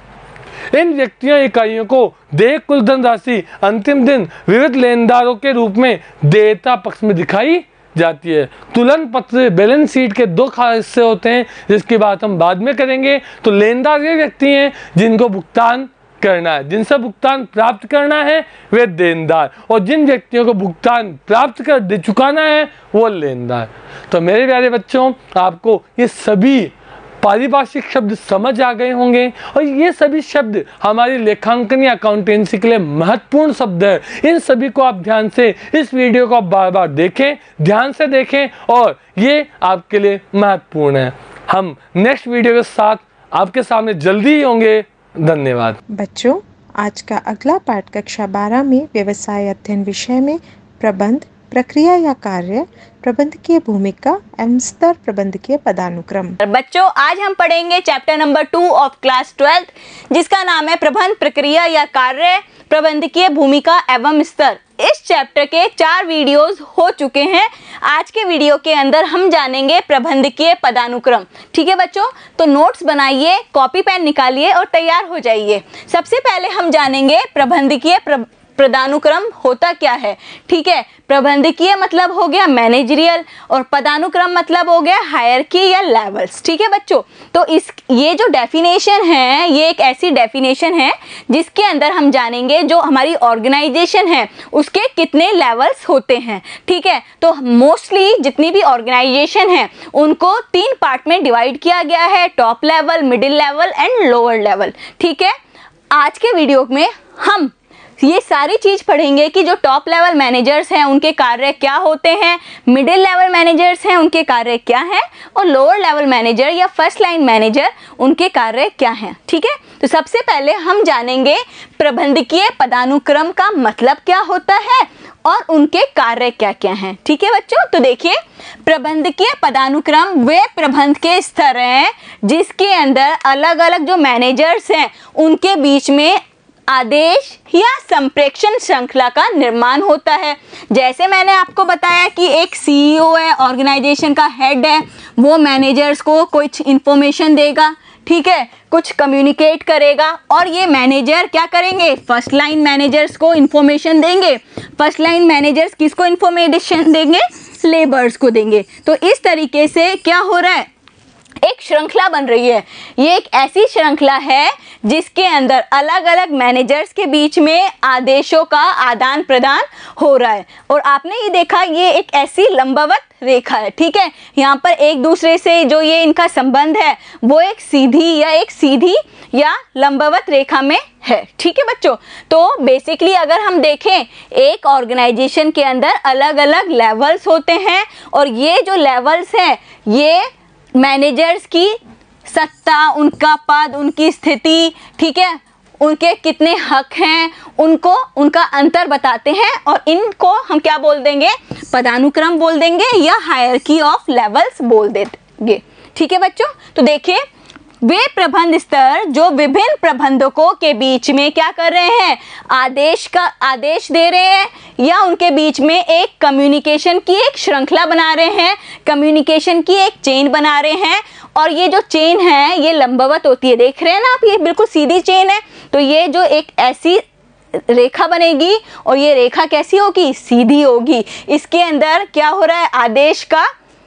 इन व्यक्तियों इकाइयों को देय कुल धनराशि अंतिम दिन विविध लेनदारों के रूप में देयता पक्ष में दिखाई जाती है। तुलन पत्र बैलेंस शीट के दो खास हिस्से होते हैं, जिसकी बात हम बाद में करेंगे। तो लेनदार वे व्यक्ति हैं जिनको भुगतान करना है, जिनसे भुगतान प्राप्त करना है वे देनदार, और जिन व्यक्तियों को भुगतान प्राप्त कर दे चुकाना है वो लेनदार। तो मेरे प्यारे बच्चों, आपको ये सभी पारिभाषिक शब्द समझ आ गए होंगे और ये सभी शब्द हमारी लेखांकन या अकाउंटेंसी के लिए महत्वपूर्ण शब्द है। इन सभी को आप ध्यान से इस वीडियो को आप बार बार देखें, ध्यान से देखें और ये आपके लिए महत्वपूर्ण है। हम नेक्स्ट वीडियो के साथ आपके सामने जल्दी ही होंगे। धन्यवाद बच्चों, आज का अगला पाठ कक्षा बारह में व्यवसाय अध्ययन विषय में प्रबंध, प्रक्रिया या कार्य, प्रबंधकीय भूमिका एवं स्तर प्रबंधकीय पदानुक्रम। बच्चों, आज हम पढ़ेंगे chapter number two of class twelfth, जिसका नाम है प्रबंध, प्रक्रिया या कार्य, प्रबंधकीय भूमिका एवं स्तर। इस चैप्टर के चार वीडियोस हो चुके हैं। आज के वीडियो के अंदर हम जानेंगे प्रबंधकीय पदानुक्रम। ठीक है बच्चों, तो नोट्स बनाइए, कॉपी पेन निकालिए और तैयार हो जाइए। सबसे पहले हम जानेंगे प्रबंधकीय प्र... पदानुक्रम होता क्या है। ठीक है, प्रबंधकीय मतलब हो गया मैनेजरियल और पदानुक्रम मतलब हो गया हायरकी या लेवल्स। ठीक है बच्चों, तो इस ये जो डेफिनेशन है, ये एक ऐसी डेफिनेशन है जिसके अंदर हम जानेंगे जो हमारी ऑर्गेनाइजेशन है उसके कितने लेवल्स होते हैं। ठीक है, तो मोस्टली जितनी भी ऑर्गेनाइजेशन है उनको तीन पार्ट में डिवाइड किया गया है, top level, middle level and lower level. ठीक है, आज के वीडियो में हम ये सारी चीज पढ़ेंगे कि जो टॉप लेवल मैनेजर्स हैं उनके कार्य क्या होते हैं, मिडिल लेवल मैनेजर्स हैं उनके कार्य क्या हैं, और लोअर लेवल मैनेजर या फर्स्ट लाइन मैनेजर उनके कार्य क्या हैं। ठीक है, तो सबसे पहले हम जानेंगे प्रबंधकीय पदानुक्रम का मतलब क्या होता है और उनके कार्य क्या क्या हैं। ठीक है बच्चों, तो देखिए, प्रबंधकीय पदानुक्रम वे प्रबंध के स्तर हैं जिसके अंदर अलग अलग जो मैनेजर्स हैं उनके बीच में आदेश या संप्रेषण श्रृंखला का निर्माण होता है। जैसे मैंने आपको बताया कि एक सीईओ है, ऑर्गेनाइजेशन का हेड है, वो मैनेजर्स को कुछ इंफॉर्मेशन देगा, ठीक है, कुछ कम्युनिकेट करेगा और ये मैनेजर क्या करेंगे, फर्स्ट लाइन मैनेजर्स को इंफॉर्मेशन देंगे। फर्स्ट लाइन मैनेजर्स किसको इंफॉर्मेशन देंगे, लेबर्स को देंगे। तो इस तरीके से क्या हो रहा है, एक श्रृंखला बन रही है। ये एक ऐसी श्रृंखला है जिसके अंदर अलग अलग मैनेजर्स के बीच में आदेशों का आदान प्रदान हो रहा है। और आपने ये देखा, ये एक ऐसी लंबवत रेखा है। ठीक है, यहाँ पर एक दूसरे से जो ये इनका संबंध है वो एक सीधी या एक सीधी या लंबवत रेखा में है। ठीक है बच्चों, तो बेसिकली अगर हम देखें, एक ऑर्गेनाइजेशन के अंदर अलग अलग लेवल्स होते हैं और ये जो लेवल्स हैं ये मैनेजर्स की सत्ता, उनका पद, उनकी स्थिति, ठीक है, उनके कितने हक हैं, उनको उनका अंतर बताते हैं और इनको हम क्या बोल देंगे, पदानुक्रम बोल देंगे या हायरकी ऑफ लेवल्स बोल देंगे। ठीक है बच्चों, तो देखिए, वे प्रबंध स्तर जो विभिन्न प्रबंधकों के बीच में क्या कर रहे हैं, आदेश का आदेश दे रहे हैं या उनके बीच में एक कम्युनिकेशन की एक श्रृंखला बना रहे हैं, कम्युनिकेशन की एक चेन बना रहे हैं। और ये जो चेन है ये लंबवत होती है, देख रहे हैं ना आप, ये बिल्कुल सीधी चेन है। तो ये जो एक ऐसी रेखा बनेगी और ये रेखा कैसी होगी, सीधी होगी। इसके अंदर क्या हो रहा है, आदेश का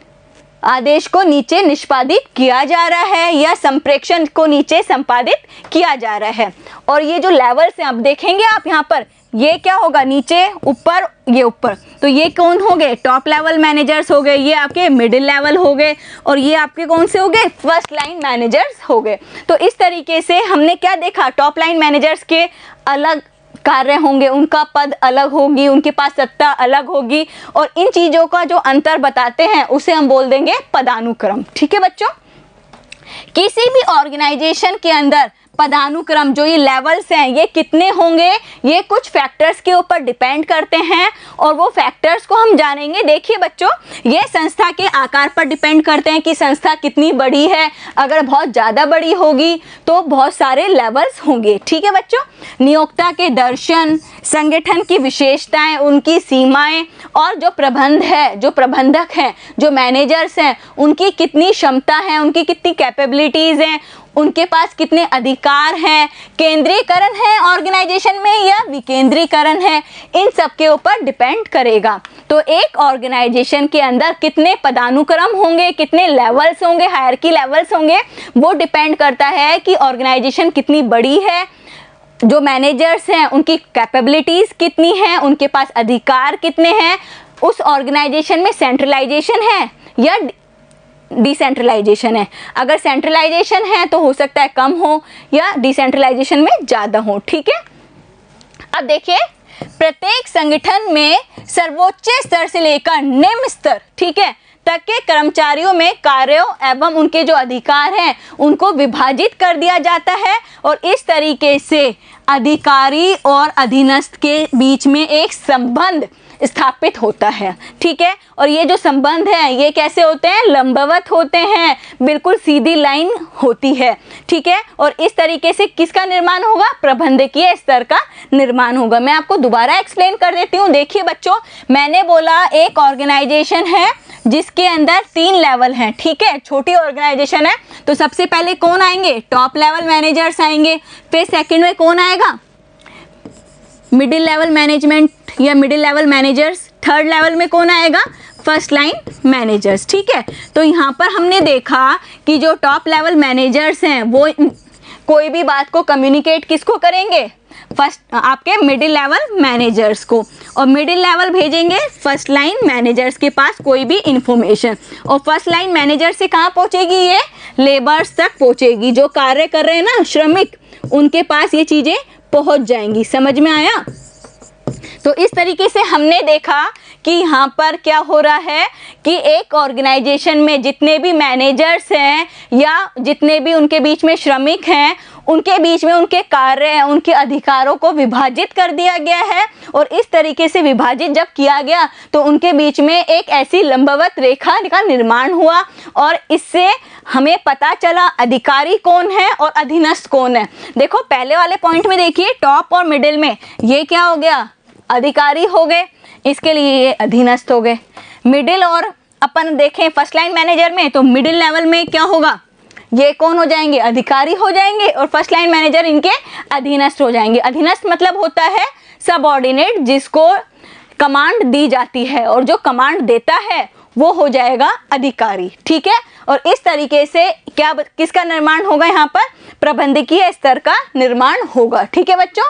आदेश को नीचे निष्पादित किया जा रहा है या संप्रेषण को नीचे संपादित किया जा रहा है। और ये जो लेवल्स हैं, आप देखेंगे आप यहाँ पर, ये क्या होगा, नीचे, ऊपर, ये ऊपर। तो ये कौन हो गए, टॉप लेवल मैनेजर्स हो गए, ये आपके मिडिल लेवल हो गए और ये आपके कौन से हो गए, फर्स्ट लाइन मैनेजर्स हो गए। तो इस तरीके से हमने क्या देखा, टॉप लाइन मैनेजर्स के अलग कार्य होंगे, उनका पद अलग होगी, उनके पास सत्ता अलग होगी, और इन चीज़ों का जो अंतर बताते हैं उसे हम बोल देंगे पदानुक्रम। ठीक है बच्चों, किसी भी ऑर्गेनाइजेशन के अंदर पदानुक्रम जो ये लेवल्स हैं ये कितने होंगे, ये कुछ फैक्टर्स के ऊपर डिपेंड करते हैं, और वो फैक्टर्स को हम जानेंगे। देखिए बच्चों, ये संस्था के आकार पर डिपेंड करते हैं कि संस्था कितनी बड़ी है। अगर बहुत ज़्यादा बड़ी होगी तो बहुत सारे लेवल्स होंगे। ठीक है बच्चों, नियोक्ता के दर्शन, संगठन की विशेषताएं, उनकी सीमाएं, और जो प्रबंध है, जो प्रबंधक हैं, जो मैनेजर्स हैं, उनकी कितनी क्षमता है, उनकी कितनी कैपेबिलिटीज़ हैं, उनके पास कितने अधिकार हैं, केंद्रीकरण है ऑर्गेनाइजेशन में या विकेंद्रीकरण है, इन सब के ऊपर डिपेंड करेगा। तो एक ऑर्गेनाइजेशन के अंदर कितने पदानुक्रम होंगे, कितने लेवल्स होंगे, हायरार्की लेवल्स होंगे, वो डिपेंड करता है कि ऑर्गेनाइजेशन कितनी बड़ी है, जो मैनेजर्स हैं उनकी कैपेबिलिटीज़ कितनी हैं, उनके पास अधिकार कितने हैं, उस ऑर्गेनाइजेशन में सेंट्रलाइजेशन है या डिसेंट्रलाइजेशन है। अगर सेंट्रलाइजेशन है तो हो सकता है कम हो, या डिसेंट्रलाइजेशन में ज़्यादा हो। ठीक है, अब देखिए, प्रत्येक संगठन में सर्वोच्च स्तर से लेकर निम्न स्तर, ठीक है, तक के कर्मचारियों में कार्यों एवं उनके जो अधिकार हैं उनको विभाजित कर दिया जाता है, और इस तरीके से अधिकारी और अधीनस्थ के बीच में एक संबंध स्थापित होता है। ठीक है, और ये जो संबंध है ये कैसे होते हैं, लंबवत होते हैं, बिल्कुल सीधी लाइन होती है। ठीक है, और इस तरीके से किसका निर्माण होगा, प्रबंधकीय स्तर का निर्माण होगा। मैं आपको दोबारा एक्सप्लेन कर देती हूँ। देखिए बच्चों, मैंने बोला एक ऑर्गेनाइजेशन है जिसके अंदर तीन लेवल हैं। ठीक है, छोटी ऑर्गेनाइजेशन है तो सबसे पहले कौन आएंगे, टॉप लेवल मैनेजर्स आएंगे, फिर सेकंड में कौन आएगा, मिडिल लेवल मैनेजमेंट या middle level managers, third level में कौन आएगा, फर्स्ट लाइन मैनेजर्स। ठीक है, तो यहाँ पर हमने देखा कि जो टॉप लेवल मैनेजर्स हैं वो कोई भी बात को कम्युनिकेट किसको करेंगे, फर्स्ट आपके मिडिल लेवल मैनेजर्स को, और मिडिल लेवल भेजेंगे फर्स्ट लाइन मैनेजर्स के पास कोई भी इंफॉर्मेशन, और फर्स्ट लाइन मैनेजर से कहाँ पहुँचेगी, ये लेबर्स तक पहुँचेगी, जो कार्य कर रहे हैं ना श्रमिक, उनके पास ये चीज़ें पहुँच जाएंगी। समझ में आया? तो इस तरीके से हमने देखा कि यहाँ पर क्या हो रहा है कि एक ऑर्गेनाइजेशन में जितने भी मैनेजर्स हैं या जितने भी उनके बीच में श्रमिक हैं, उनके बीच में उनके कार्य हैं, उनके अधिकारों को विभाजित कर दिया गया है, और इस तरीके से विभाजित जब किया गया तो उनके बीच में एक ऐसी लंबवत रेखा का निर्माण हुआ, और इससे हमें पता चला अधिकारी कौन है और अधीनस्थ कौन है। देखो पहले वाले पॉइंट में देखिए, टॉप और मिडिल में ये क्या हो गया, अधिकारी हो गए, इसके लिए ये अधीनस्थ हो गए। मिडिल और अपन देखें फर्स्ट लाइन मैनेजर में, तो मिडिल लेवल में क्या होगा, ये कौन हो जाएंगे, अधिकारी हो जाएंगे, और फर्स्ट लाइन मैनेजर इनके अधीनस्थ हो जाएंगे। अधीनस्थ मतलब होता है सबऑर्डिनेट, जिसको कमांड दी जाती है, और जो कमांड देता है वो हो जाएगा अधिकारी। ठीक है, और इस तरीके से क्या किसका निर्माण होगा, यहाँ पर प्रबंधकीय स्तर का निर्माण होगा। ठीक है बच्चों,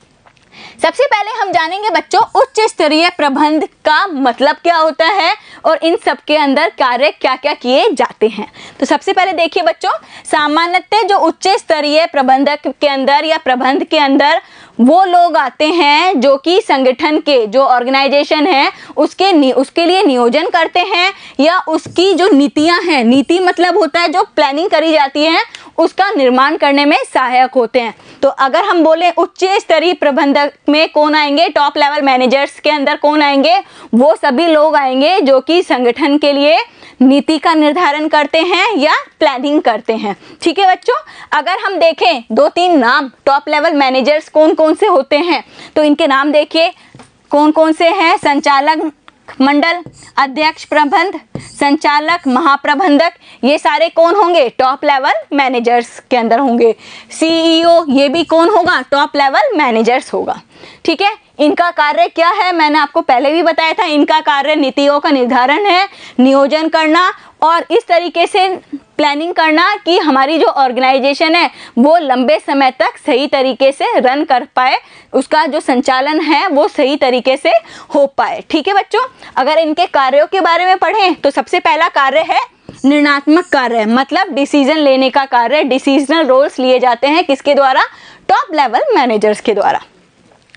सबसे पहले हम जानेंगे बच्चों उच्च स्तरीय प्रबंध का मतलब क्या होता है, और इन सब के अंदर कार्य क्या क्या किए जाते हैं। तो सबसे पहले देखिए बच्चों, सामान्यतः जो उच्च स्तरीय प्रबंधक के अंदर या प्रबंध के अंदर वो लोग आते हैं जो कि संगठन के जो ऑर्गेनाइजेशन है उसके उसके लिए नियोजन करते हैं, या उसकी जो नीतियां हैं, नीति मतलब होता है जो प्लानिंग करी जाती है, उसका निर्माण करने में सहायक होते हैं। तो अगर हम बोले उच्च स्तरीय प्रबंधक में कौन आएंगे, टॉप लेवल मैनेजर्स के अंदर कौन आएंगे, वो सभी लोग आएंगे जो कि संगठन के लिए नीति का निर्धारण करते हैं या प्लानिंग करते हैं। ठीक है बच्चों, अगर हम देखें दो तीन नाम टॉप लेवल मैनेजर्स कौन कौन से होते हैं, तो इनके नाम देखिए कौन कौन से हैं, संचालक मंडल, अध्यक्ष प्रबंध, संचालक, महाप्रबंधक, ये सारे कौन होंगे, टॉप लेवल मैनेजर्स के अंदर होंगे। सीईओ, ये भी कौन होगा, टॉप लेवल मैनेजर्स होगा। ठीक है, इनका कार्य क्या है, मैंने आपको पहले भी बताया था, इनका कार्य नीतियों का निर्धारण है, नियोजन करना, और इस तरीके से प्लानिंग करना कि हमारी जो ऑर्गेनाइजेशन है वो लंबे समय तक सही तरीके से रन कर पाए, उसका जो संचालन है वो सही तरीके से हो पाए। ठीक है बच्चों, अगर इनके कार्यों के बारे में पढ़ें तो सबसे पहला कार्य है निर्णयात्मक कार्य, मतलब डिसीजन लेने का कार्य। डिसीजनल रोल्स लिए जाते हैं किसके द्वारा, टॉप लेवल मैनेजर्स के द्वारा।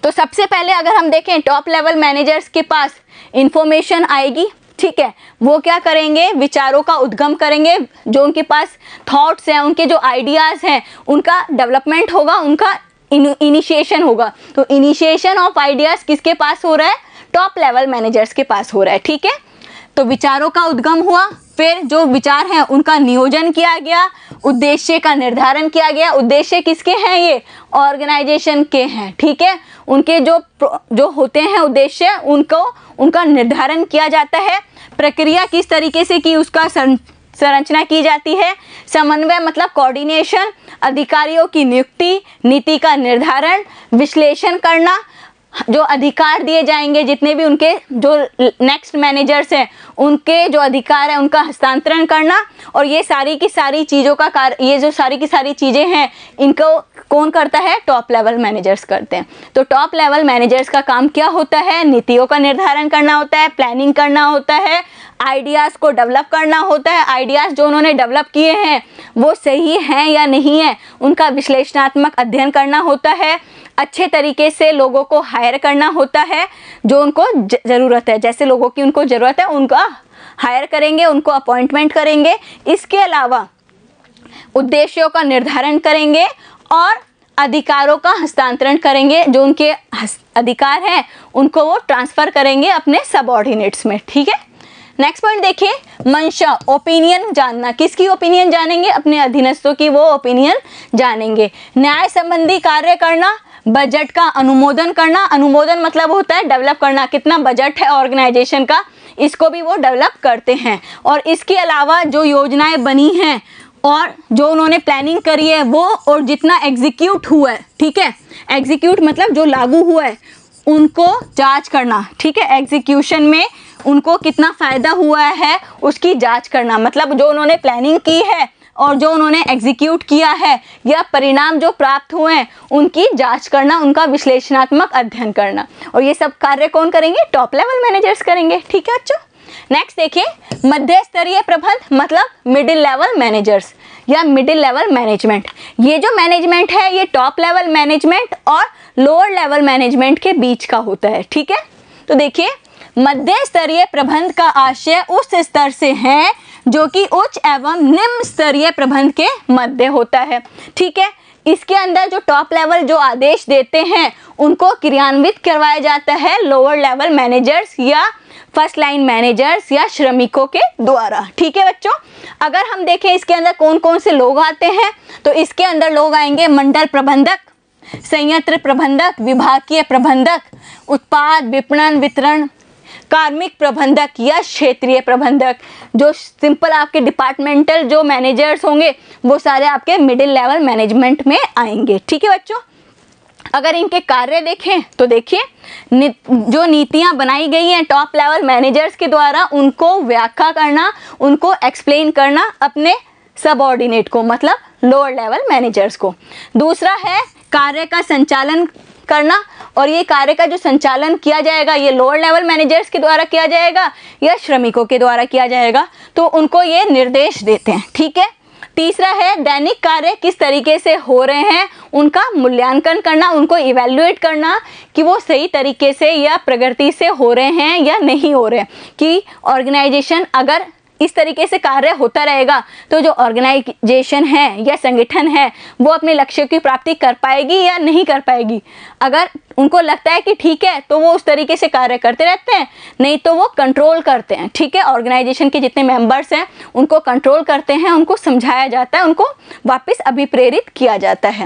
तो सबसे पहले अगर हम देखें टॉप लेवल मैनेजर्स के पास इंफॉर्मेशन आएगी, ठीक है, वो क्या करेंगे, विचारों का उद्गम करेंगे, जो उनके पास थॉट्स हैं, उनके जो आइडियाज़ हैं, उनका डेवलपमेंट होगा, उनका इनिशिएशन होगा। तो इनिशिएशन ऑफ आइडियाज़ किसके पास हो रहा है, टॉप लेवल मैनेजर्स के पास हो रहा है, ठीक है। तो विचारों का उद्गम हुआ, फिर जो विचार हैं उनका नियोजन किया गया, उद्देश्य का निर्धारण किया गया। उद्देश्य किसके हैं, ये ऑर्गेनाइजेशन के हैं, ठीक है। उनके जो जो होते हैं उद्देश्य, उनको उनका निर्धारण किया जाता है। प्रक्रिया किस तरीके से की, उसका संरचना की जाती है। समन्वय मतलब कोऑर्डिनेशन, अधिकारियों की नियुक्ति, नीति का निर्धारण, विश्लेषण करना, जो अधिकार दिए जाएंगे, जितने भी उनके जो नेक्स्ट मैनेजर्स हैं उनके जो अधिकार है उनका हस्तांतरण करना। और ये सारी की सारी चीज़ों का कार्य, ये जो सारी की सारी चीज़ें हैं इनको कौन करता है, टॉप लेवल मैनेजर्स करते हैं। तो टॉप लेवल मैनेजर्स का काम क्या होता है, नीतियों का निर्धारण करना होता है, प्लानिंग करना होता है, आइडियाज़ को डेवलप करना होता है। आइडियाज़ जो उन्होंने डेवलप किए हैं वो सही हैं या नहीं है, उनका विश्लेषणात्मक अध्ययन करना होता है। अच्छे तरीके से लोगों को हायर करना होता है, जो उनको ज़रूरत है, जैसे लोगों की उनको ज़रूरत है उनका हायर करेंगे, उनको अपॉइंटमेंट करेंगे। इसके अलावा उद्देश्यों का निर्धारण करेंगे और अधिकारों का हस्तांतरण करेंगे, जो उनके अधिकार हैं उनको वो ट्रांसफ़र करेंगे अपने सबऑर्डिनेट्स में, ठीक है। नेक्स्ट पॉइंट देखिए, मंशा, ओपिनियन जानना। किसकी ओपिनियन जानेंगे, अपने अधीनस्थों की वो ओपिनियन जानेंगे। न्याय संबंधी कार्य करना, बजट का अनुमोदन करना। अनुमोदन मतलब होता है डेवलप करना, कितना बजट है ऑर्गेनाइजेशन का, इसको भी वो डेवलप करते हैं। और इसके अलावा जो योजनाएं बनी हैं और जो उन्होंने प्लानिंग करी है वो, और जितना एग्जीक्यूट हुआ है, ठीक है, एग्जीक्यूट मतलब जो लागू हुआ है उनको जांच करना, ठीक है। एग्जीक्यूशन में उनको कितना फ़ायदा हुआ है उसकी जांच करना, मतलब जो उन्होंने प्लानिंग की है और जो उन्होंने एग्जीक्यूट किया है या परिणाम जो प्राप्त हुए हैं उनकी जांच करना, उनका विश्लेषणात्मक अध्ययन करना। और ये सब कार्य कौन करेंगे, टॉप लेवल मैनेजर्स करेंगे, ठीक है बच्चों। नेक्स्ट देखिए, मध्य स्तरीय प्रबंध मतलब मिडिल लेवल मैनेजर्स या मिडिल लेवल मैनेजमेंट। ये जो मैनेजमेंट है ये टॉप लेवल मैनेजमेंट और लोअर लेवल मैनेजमेंट के बीच का होता है, ठीक है। तो देखिए, मध्य स्तरीय प्रबंध का आशय उस स्तर से है जो कि उच्च एवं निम्न स्तरीय प्रबंध के मध्य होता है, ठीक है। इसके अंदर जो टॉप लेवल जो आदेश देते हैं उनको क्रियान्वित करवाया जाता है लोअर लेवल मैनेजर्स या फर्स्ट लाइन मैनेजर्स या श्रमिकों के द्वारा, ठीक है बच्चों। अगर हम देखें इसके अंदर कौन कौन से लोग आते हैं, तो इसके अंदर लोग आएंगे मंडल प्रबंधक, संयंत्र प्रबंधक, विभागीय प्रबंधक, उत्पाद विपणन वितरण, कार्मिक प्रबंधक या क्षेत्रीय प्रबंधक। जो सिंपल आपके डिपार्टमेंटल जो मैनेजर्स होंगे वो सारे आपके मिडिल लेवल मैनेजमेंट में आएंगे, ठीक है बच्चों। अगर इनके कार्य देखें तो देखिए, नि, जो नीतियां बनाई गई हैं टॉप लेवल मैनेजर्स के द्वारा उनको व्याख्या करना, उनको एक्सप्लेन करना अपने सबऑर्डिनेट को, मतलब लोअर लेवल मैनेजर्स को। दूसरा है कार्य का संचालन करना, और ये कार्य का जो संचालन किया जाएगा ये लोअर लेवल मैनेजर्स के द्वारा किया जाएगा या श्रमिकों के द्वारा किया जाएगा, तो उनको ये निर्देश देते हैं, ठीक है। तीसरा है दैनिक कार्य किस तरीके से हो रहे हैं उनका मूल्यांकन करना, उनको इवैल्यूएट करना कि वो सही तरीके से या प्रगति से हो रहे हैं या नहीं हो रहे हैं, कि ऑर्गेनाइजेशन अगर इस तरीके से कार्य होता रहेगा तो जो ऑर्गेनाइजेशन है या संगठन है वो अपने लक्ष्य की प्राप्ति कर पाएगी या नहीं कर पाएगी। अगर उनको लगता है कि ठीक है तो वो उस तरीके से कार्य करते रहते हैं, नहीं तो वो कंट्रोल करते हैं, ठीक है। ऑर्गेनाइजेशन के जितने मेंबर्स हैं उनको कंट्रोल करते हैं, उनको समझाया जाता है, उनको वापस अभिप्रेरित किया जाता है।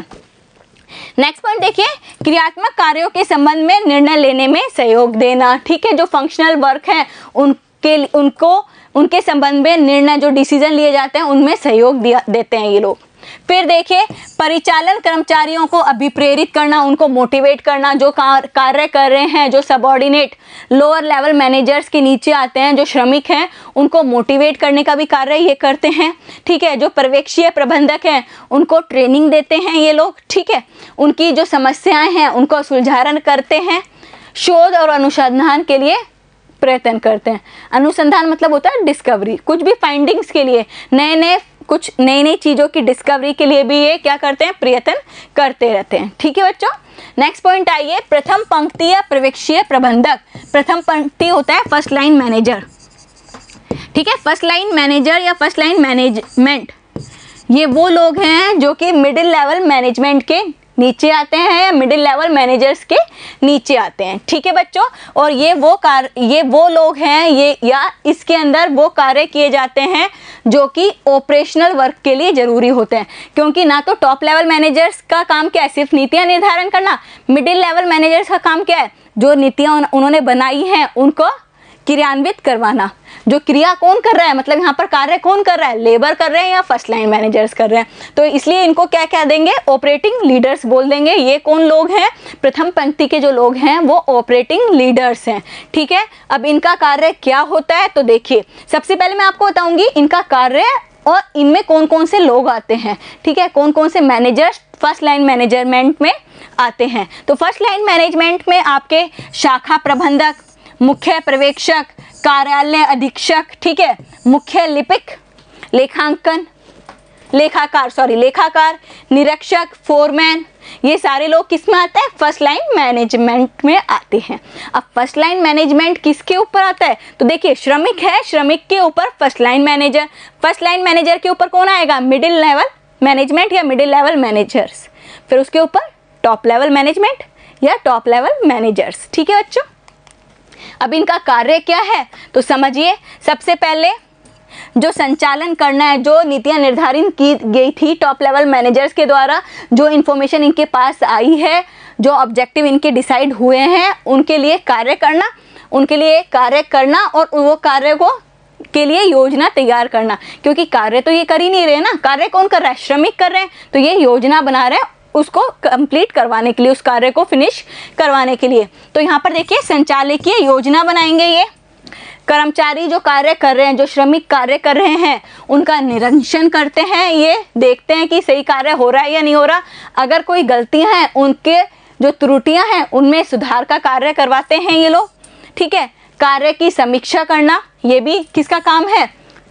नेक्स्ट पॉइंट देखिए, क्रियात्मक कार्यों के संबंध में निर्णय लेने में सहयोग देना, ठीक है। जो फंक्शनल वर्क है उनके उनको उनके संबंध में निर्णय जो डिसीजन लिए जाते हैं उनमें सहयोग दिया देते हैं ये लोग। फिर देखिए, परिचालन कर्मचारियों को अभिप्रेरित करना, उनको मोटिवेट करना, जो कार्य कर रहे हैं, जो सबऑर्डिनेट लोअर लेवल मैनेजर्स के नीचे आते हैं, जो श्रमिक हैं, उनको मोटिवेट करने का भी कार्य ये करते हैं, ठीक है। जो पर्यवेक्षीय प्रबंधक हैं उनको ट्रेनिंग देते हैं ये लोग, ठीक है। उनकी जो समस्याएं हैं उनको सुलझारण करते हैं, शोध और अनुसंधान के लिए प्रयत्न करते हैं। अनुसंधान मतलब होता है डिस्कवरी, कुछ भी फाइंडिंग्स के लिए, नए नए कुछ नई नई चीज़ों की डिस्कवरी के लिए भी ये क्या करते हैं, प्रयत्न करते रहते हैं। ठीक है बच्चों, नेक्स्ट पॉइंट आइए, प्रथम पंक्ति या प्रवेक्षीय प्रबंधक। प्रथम पंक्ति होता है फर्स्ट लाइन मैनेजर। ठीक है, फर्स्ट लाइन मैनेजर या फर्स्ट लाइन मैनेजमेंट, ये वो लोग हैं जो कि मिडिल लेवल मैनेजमेंट के नीचे आते हैं या मिडिल लेवल मैनेजर्स के नीचे आते हैं। ठीक है बच्चों, और ये वो कार्य ये वो लोग हैं ये या इसके अंदर वो कार्य किए जाते हैं जो कि ऑपरेशनल वर्क के लिए ज़रूरी होते हैं, क्योंकि ना तो टॉप लेवल मैनेजर्स का काम क्या है, सिर्फ नीतियाँ निर्धारण करना। मिडिल लेवल मैनेजर्स का काम क्या है, जो नीतियाँ उन्होंने बनाई हैं उनको क्रियान्वित करवाना। जो क्रिया कौन कर रहा है, मतलब यहाँ पर कार्य कौन कर रहा है, लेबर कर रहे हैं या फर्स्ट लाइन मैनेजर्स कर रहे हैं, तो इसलिए इनको क्या कह देंगे, ऑपरेटिंग लीडर्स बोल देंगे। ये कौन लोग हैं, प्रथम पंक्ति के जो लोग हैं वो ऑपरेटिंग लीडर्स हैं। ठीक है, अब इनका कार्य क्या होता है, तो देखिए सबसे पहले मैं आपको बताऊंगी इनका कार्य और इनमें कौन कौन से लोग आते हैं। ठीक है, कौन कौन से मैनेजर्स फर्स्ट लाइन मैनेजमेंट में आते हैं। तो फर्स्ट लाइन मैनेजमेंट में आपके शाखा प्रबंधक, मुख्य पर्यवेक्षक, कार्यालय अधीक्षक, ठीक है, मुख्य लिपिक, लेखांकन लेखाकार सॉरी लेखाकार, निरीक्षक, फोरमैन, ये सारे लोग किस में आते हैं, फर्स्ट लाइन मैनेजमेंट में आते हैं। अब फर्स्ट लाइन मैनेजमेंट किसके ऊपर आता है, तो देखिए श्रमिक है, श्रमिक के ऊपर first line manager, first line manager के ऊपर कौन आएगा, मिडिल लेवल मैनेजमेंट या मिडिल लेवल मैनेजर्स, फिर उसके ऊपर टॉप लेवल मैनेजमेंट या टॉप लेवल मैनेजर्स। ठीक है बच्चों, अब इनका कार्य क्या है, तो समझिए सबसे पहले जो संचालन करना है, जो नीतियां निर्धारित की गई थी टॉप लेवल मैनेजर्स के द्वारा, जो इन्फॉर्मेशन इनके पास आई है, जो ऑब्जेक्टिव इनके डिसाइड हुए हैं, उनके लिए कार्य करना उनके लिए कार्य करना और वो कार्य को के लिए योजना तैयार करना, क्योंकि कार्य तो ये कर ही नहीं रहे ना, कार्य कौन कर रहा है, श्रमिक कर रहे हैं, तो ये योजना बना रहे हैं उसको कंप्लीट करवाने के लिए, उस कार्य को फिनिश करवाने के लिए। तो यहाँ पर देखिए संचालकीय योजना बनाएंगे, ये कर्मचारी जो कार्य कर रहे हैं, जो श्रमिक कार्य कर रहे हैं, उनका निरीक्षण करते हैं, ये देखते हैं कि सही कार्य हो रहा है या नहीं हो रहा, अगर कोई गलतियां हैं, उनके जो त्रुटियां हैं उनमें सुधार का कार्य करवाते हैं ये लोग। ठीक है, कार्य की समीक्षा करना, ये भी किसका काम है,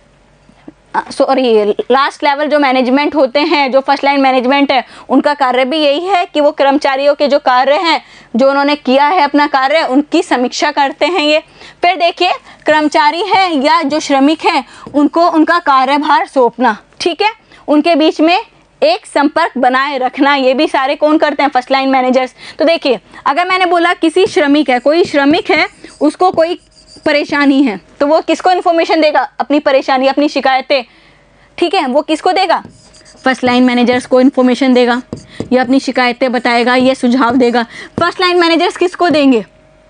सॉरी लास्ट लेवल जो मैनेजमेंट होते हैं, जो फर्स्ट लाइन मैनेजमेंट है, उनका कार्य भी यही है कि वो कर्मचारियों के जो कार्य हैं, जो उन्होंने किया है अपना कार्य, उनकी समीक्षा करते हैं ये। फिर देखिए कर्मचारी हैं या जो श्रमिक हैं, उनको उनका कार्यभार सौंपना, ठीक है, उनके बीच में एक संपर्क बनाए रखना, ये भी सारे कौन करते हैं, फर्स्ट लाइन मैनेजर्स। तो देखिए अगर मैंने बोला किसी श्रमिक है, कोई श्रमिक है, उसको कोई परेशानी है, तो वो किसको इन्फॉर्मेशन देगा, अपनी परेशानी, अपनी शिकायतें, ठीक है, वो किसको देगा, फर्स्ट लाइन मैनेजर्स को इन्फॉर्मेशन देगा, ये अपनी शिकायतें बताएगा, ये सुझाव देगा। फर्स्ट लाइन मैनेजर्स किसको देंगे,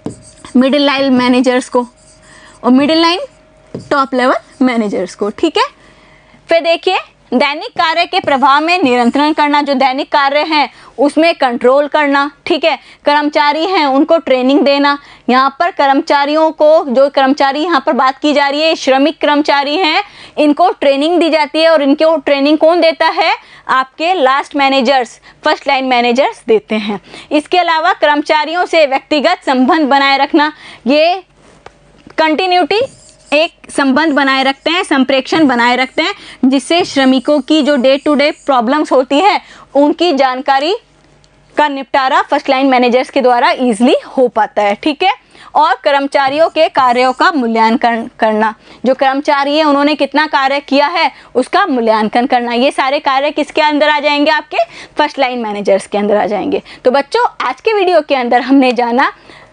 मिडिल लाइन मैनेजर्स को, और middle line top level managers को। ठीक है, फिर देखिए दैनिक कार्य के प्रभाव में नियंत्रण करना, जो दैनिक कार्य हैं उसमें कंट्रोल करना। ठीक है, कर्मचारी हैं उनको ट्रेनिंग देना, यहाँ पर कर्मचारियों को, जो कर्मचारी यहाँ पर बात की जा रही है श्रमिक कर्मचारी हैं, इनको ट्रेनिंग दी जाती है, और इनको ट्रेनिंग कौन देता है, आपके last managers, first line managers देते हैं। इसके अलावा कर्मचारियों से व्यक्तिगत संबंध बनाए रखना, ये कंटिन्यूटी एक संबंध बनाए रखते हैं, संप्रेषण बनाए रखते हैं, जिससे श्रमिकों की जो डे टू डे प्रॉब्लम्स होती है उनकी जानकारी का निपटारा फर्स्ट लाइन मैनेजर्स के द्वारा इजीली हो पाता है। ठीक है, और कर्मचारियों के कार्यों का मूल्यांकन करना, जो कर्मचारी है उन्होंने कितना कार्य किया है उसका मूल्यांकन करना, ये सारे कार्य किसके अंदर आ जाएंगे, आपके फर्स्ट लाइन मैनेजर्स के अंदर आ जाएंगे। तो बच्चों आज के वीडियो के अंदर हमने जाना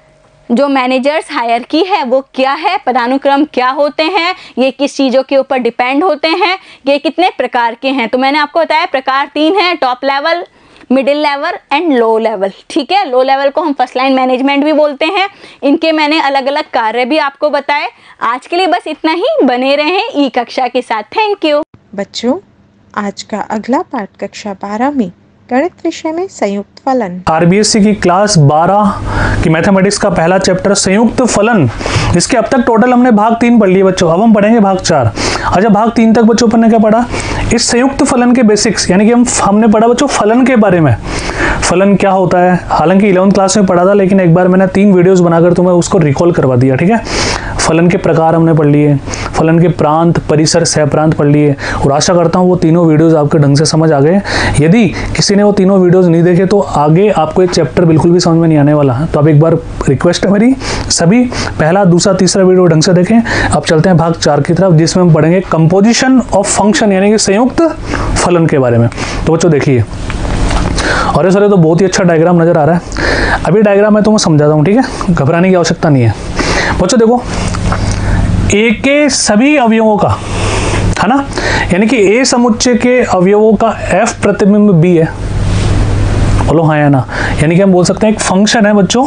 जो मैनेजर्स हायरार्की है वो क्या है, पदानुक्रम क्या होते हैं, ये किस चीज़ों के ऊपर डिपेंड होते हैं, ये कितने प्रकार के हैं। तो मैंने आपको बताया प्रकार तीन है, top level, middle level and low level. ठीक है, लो लेवल को हम फर्स्ट लाइन मैनेजमेंट भी बोलते हैं। इनके मैंने अलग अलग कार्य भी आपको बताए। आज के लिए बस इतना ही, बने रहें ई कक्षा के साथ। थैंक यू बच्चों, आज का अगला पाठ कक्षा बारह में गणित विषय में संयुक्त फलन। आरबीएससी की क्लास बारह की मैथमेटिक्स का पहला चैप्टर संयुक्त फलन, इसके अब तक टोटल हमने भाग तीन पढ़ लिए बच्चों, अब हम पढ़ेंगे भाग चार। अच्छा, भाग तीन तक बच्चों ने क्या पढ़ा, इस संयुक्त फलन के बेसिक्स, यानी कि हम हमने पढ़ा बच्चों फलन के बारे में, फलन क्या होता है। हालांकि इलेवंथ क्लास में पढ़ा था, लेकिन एक बार मैंने तीन वीडियोस बनाकर तुम्हें उसको रिकॉल करवा दिया। ठीक है, फलन के प्रकार हमने पढ़ लिए, फलन के प्रांत, परिसर, सहप्रांत पढ़ लिए और आशा करता हूँ वो तीनों वीडियोस आपके ढंग से समझ आ गए। यदि किसी ने वो तीनों वीडियोस नहीं देखे तो आगे आपको ये चैप्टर बिल्कुल भी समझ में नहीं आने वाला है। तो आप एक बार रिक्वेस्ट है मेरी, सभी पहला, दूसरा, तीसरा वीडियो ढंग से देखें। अब चलते हैं भाग चार की तरफ, जिसमें हम पढ़ेंगे कंपोजिशन ऑफ फंक्शन यानी कि संयुक्त फलन के बारे में। तो बच्चों देखिए, और ये सर तो बहुत ही अच्छा डायग्राम नजर आ रहा है। अभी डायग्राम मैं तुम्हें समझाता हूँ, ठीक है, घबराने की आवश्यकता नहीं है। बच्चों देखो, ए के सभी अवयवों का, है ना, यानी कि ए समुच्चय के अवयवों का एफ प्रतिबिंब बी है। बोलो हाँ या ना। यानी कि हम बोल सकते हैं एक फंक्शन है बच्चों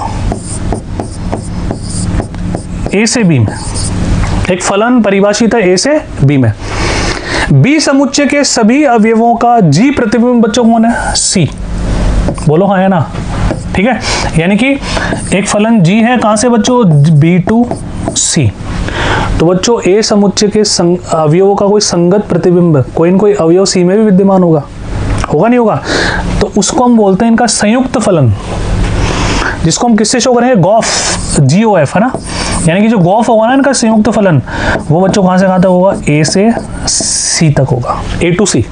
ए से बी में, एक फलन परिभाषित है ए से बी में। बी समुच्चय के सभी अवयवों का जी प्रतिबिंब बच्चों कौन है? सी। बोलो हाँ या ना। ठीक है, यानी कि एक फलन जी है कहां से बच्चों? B to C. तो बच्चों ए समुच्चय के अवयवों का कोई संगत प्रतिबिंब, कोई न कोई अवयव सी में भी विद्यमान होगा, होगा नहीं होगा? तो उसको हम बोलते हैं इनका संयुक्त फलन, जिसको हम किससे शो करेंगे? गॉफ, जी ओ एफ, है ना। यानी कि जो गॉफ होगा ना इनका संयुक्त फलन, वो बच्चों कहां से कहां तक होगा? ए से सी तक होगा, ए टू सी।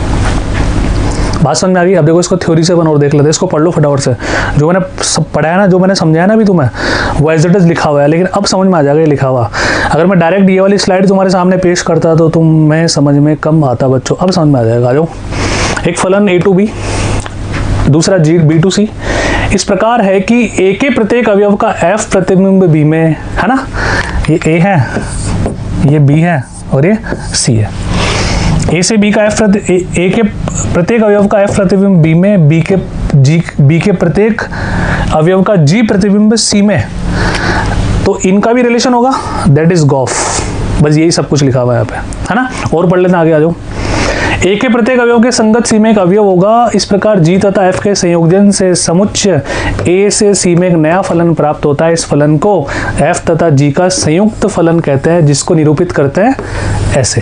बात समझ में आ गई? अब देखो इसको थ्योरी से बना और देख लेते हैं, इसको पढ़ लो फटाफट से। जो मैंने सब पढ़ाया ना, जो मैंने समझाया ना अभी तुम्हें, वो एज इट इज लिखा हुआ है, लेकिन अब समझ में आ जाएगा ये लिखा हुआ। अगर मैं डायरेक्ट ये वाली स्लाइड तुम्हारे सामने पेश करता तो तुम्हें समझ में कम आता बच्चों। अब समझ में आ जाएगा। आ जाओ, एक फलन ए टू बी, दूसरा जी बी टू सी, इस प्रकार है कि ए के प्रत्येक अवयव का एफ प्रतिबिंब बी में, है ना। ये ए है, ये बी है और ये सी है। ए से बी का एफ प्रति ए, ए के प्रत्येक अवयव का एफ प्रतिबिंब बी में, बी के जी बी के प्रत्येक अवयव का जी प्रतिबिंब सी में, तो इनका भी रिलेशन होगा, दैट इज गॉफ। बस यही सब कुछ लिखा हुआ है यहाँ पे, है ना। और पढ़ लेना, आगे आ जाओ। ए के प्रत्येक अवयव के संगत सी में एक अवयव होगा, इस प्रकार जी तथा एफ के संयोजन से समुच्चय ए से सी में एक नया फलन प्राप्त होता है। इस फलन को एफ तथा जी का संयुक्त फलन कहते हैं, जिसको निरूपित करते हैं ऐसे।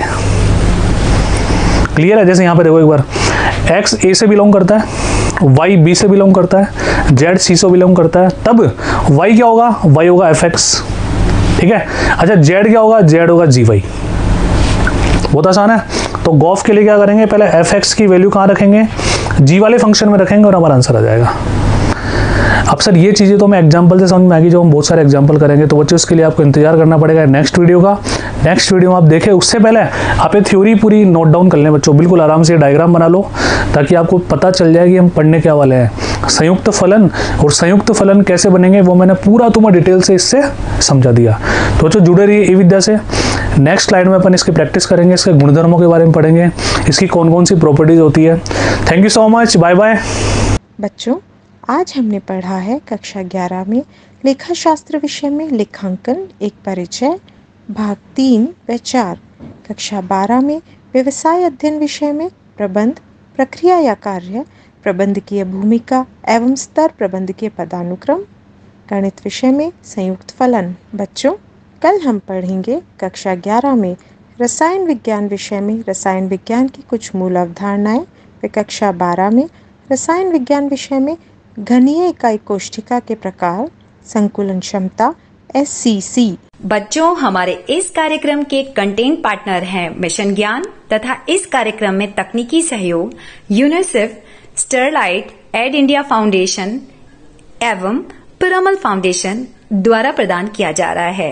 क्लियर है? जैसे यहाँ पे देखो एक बार, x a से बिलोंग करता है, y b से बिलोंग करता है, z c से बिलोंग करता है, तब y क्या होगा? y होगा एफ एक्स। ठीक है। अच्छा, z क्या होगा? z होगा जी वाई। बहुत आसान है। तो गॉफ के लिए क्या करेंगे? पहले एफ एक्स की वैल्यू कहाँ रखेंगे? जी वाले फंक्शन में रखेंगे और हमारा आंसर आ जाएगा। अब सर ये चीज़ें तो मैं एग्जांपल से समझ में आ गई, जो हम बहुत सारे एग्जांपल करेंगे, तो बच्चों इसके लिए आपको इंतजार करना पड़ेगा नेक्स्ट वीडियो का। नेक्स्ट वीडियो में आप देखें, उससे पहले आप ये थ्योरी पूरी नोट डाउन कर लें बच्चों, बिल्कुल आराम से डायग्राम बना लो, ताकि आपको पता चल जाए कि हम पढ़ने क्या वाले हैं। संयुक्त फलन और संयुक्त फलन कैसे बनेंगे वो मैंने पूरा तुम्हें डिटेल से इससे समझा दिया। तो बच्चों जुड़े रहिए ई विद्या से। नेक्स्ट स्लाइड में अपन इसकी प्रैक्टिस करेंगे, इसके गुणधर्मों के बारे में पढ़ेंगे, इसकी कौन कौन सी प्रॉपर्टीज होती है। Thank you so much, bye bye. बच्चों, आज हमने पढ़ा है कक्षा ग्यारह में लेखा शास्त्र विषय में लेखांकन एक परिचय, भाग तीन व चार। कक्षा बारह में व्यवसाय अध्ययन विषय में प्रबंध, प्रक्रिया या कार्य, प्रबंधकीय भूमिका एवं स्तर, प्रबंधकीय पदानुक्रम। गणित विषय में संयुक्त फलन। बच्चों, कल हम पढ़ेंगे कक्षा ग्यारह में रसायन विज्ञान विषय में रसायन विज्ञान की कुछ मूल अवधारणाएं व कक्षा बारह में रसायन विज्ञान विषय में घनीय इकाई कोष्ठिका के प्रकार, संकुलन क्षमता एस सी सी। बच्चों, हमारे इस कार्यक्रम के कंटेंट पार्टनर हैं मिशन ज्ञान तथा इस कार्यक्रम में तकनीकी सहयोग UNICEF, Sterlite, Ed India Foundation एवं पिरामल फाउंडेशन द्वारा प्रदान किया जा रहा है।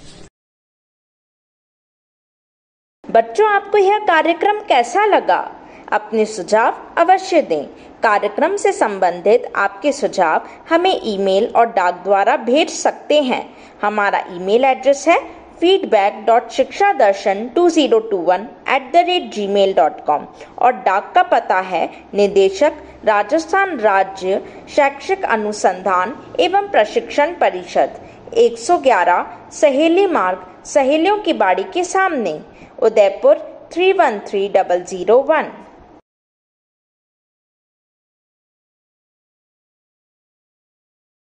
बच्चों, आपको यह कार्यक्रम कैसा लगा? अपने सुझाव अवश्य दें। कार्यक्रम से संबंधित आपके सुझाव हमें ईमेल और डाक द्वारा भेज सकते हैं। हमारा ईमेल एड्रेस है feedback dot Shiksha Darshan two zero two one at the rate gmail dot com और डाक का पता है निदेशक, राजस्थान राज्य शैक्षिक अनुसंधान एवं प्रशिक्षण परिषद, एक सौ ग्यारह सहेली मार्ग, सहेलियों की बाड़ी के सामने, Udaipur three one three double zero one.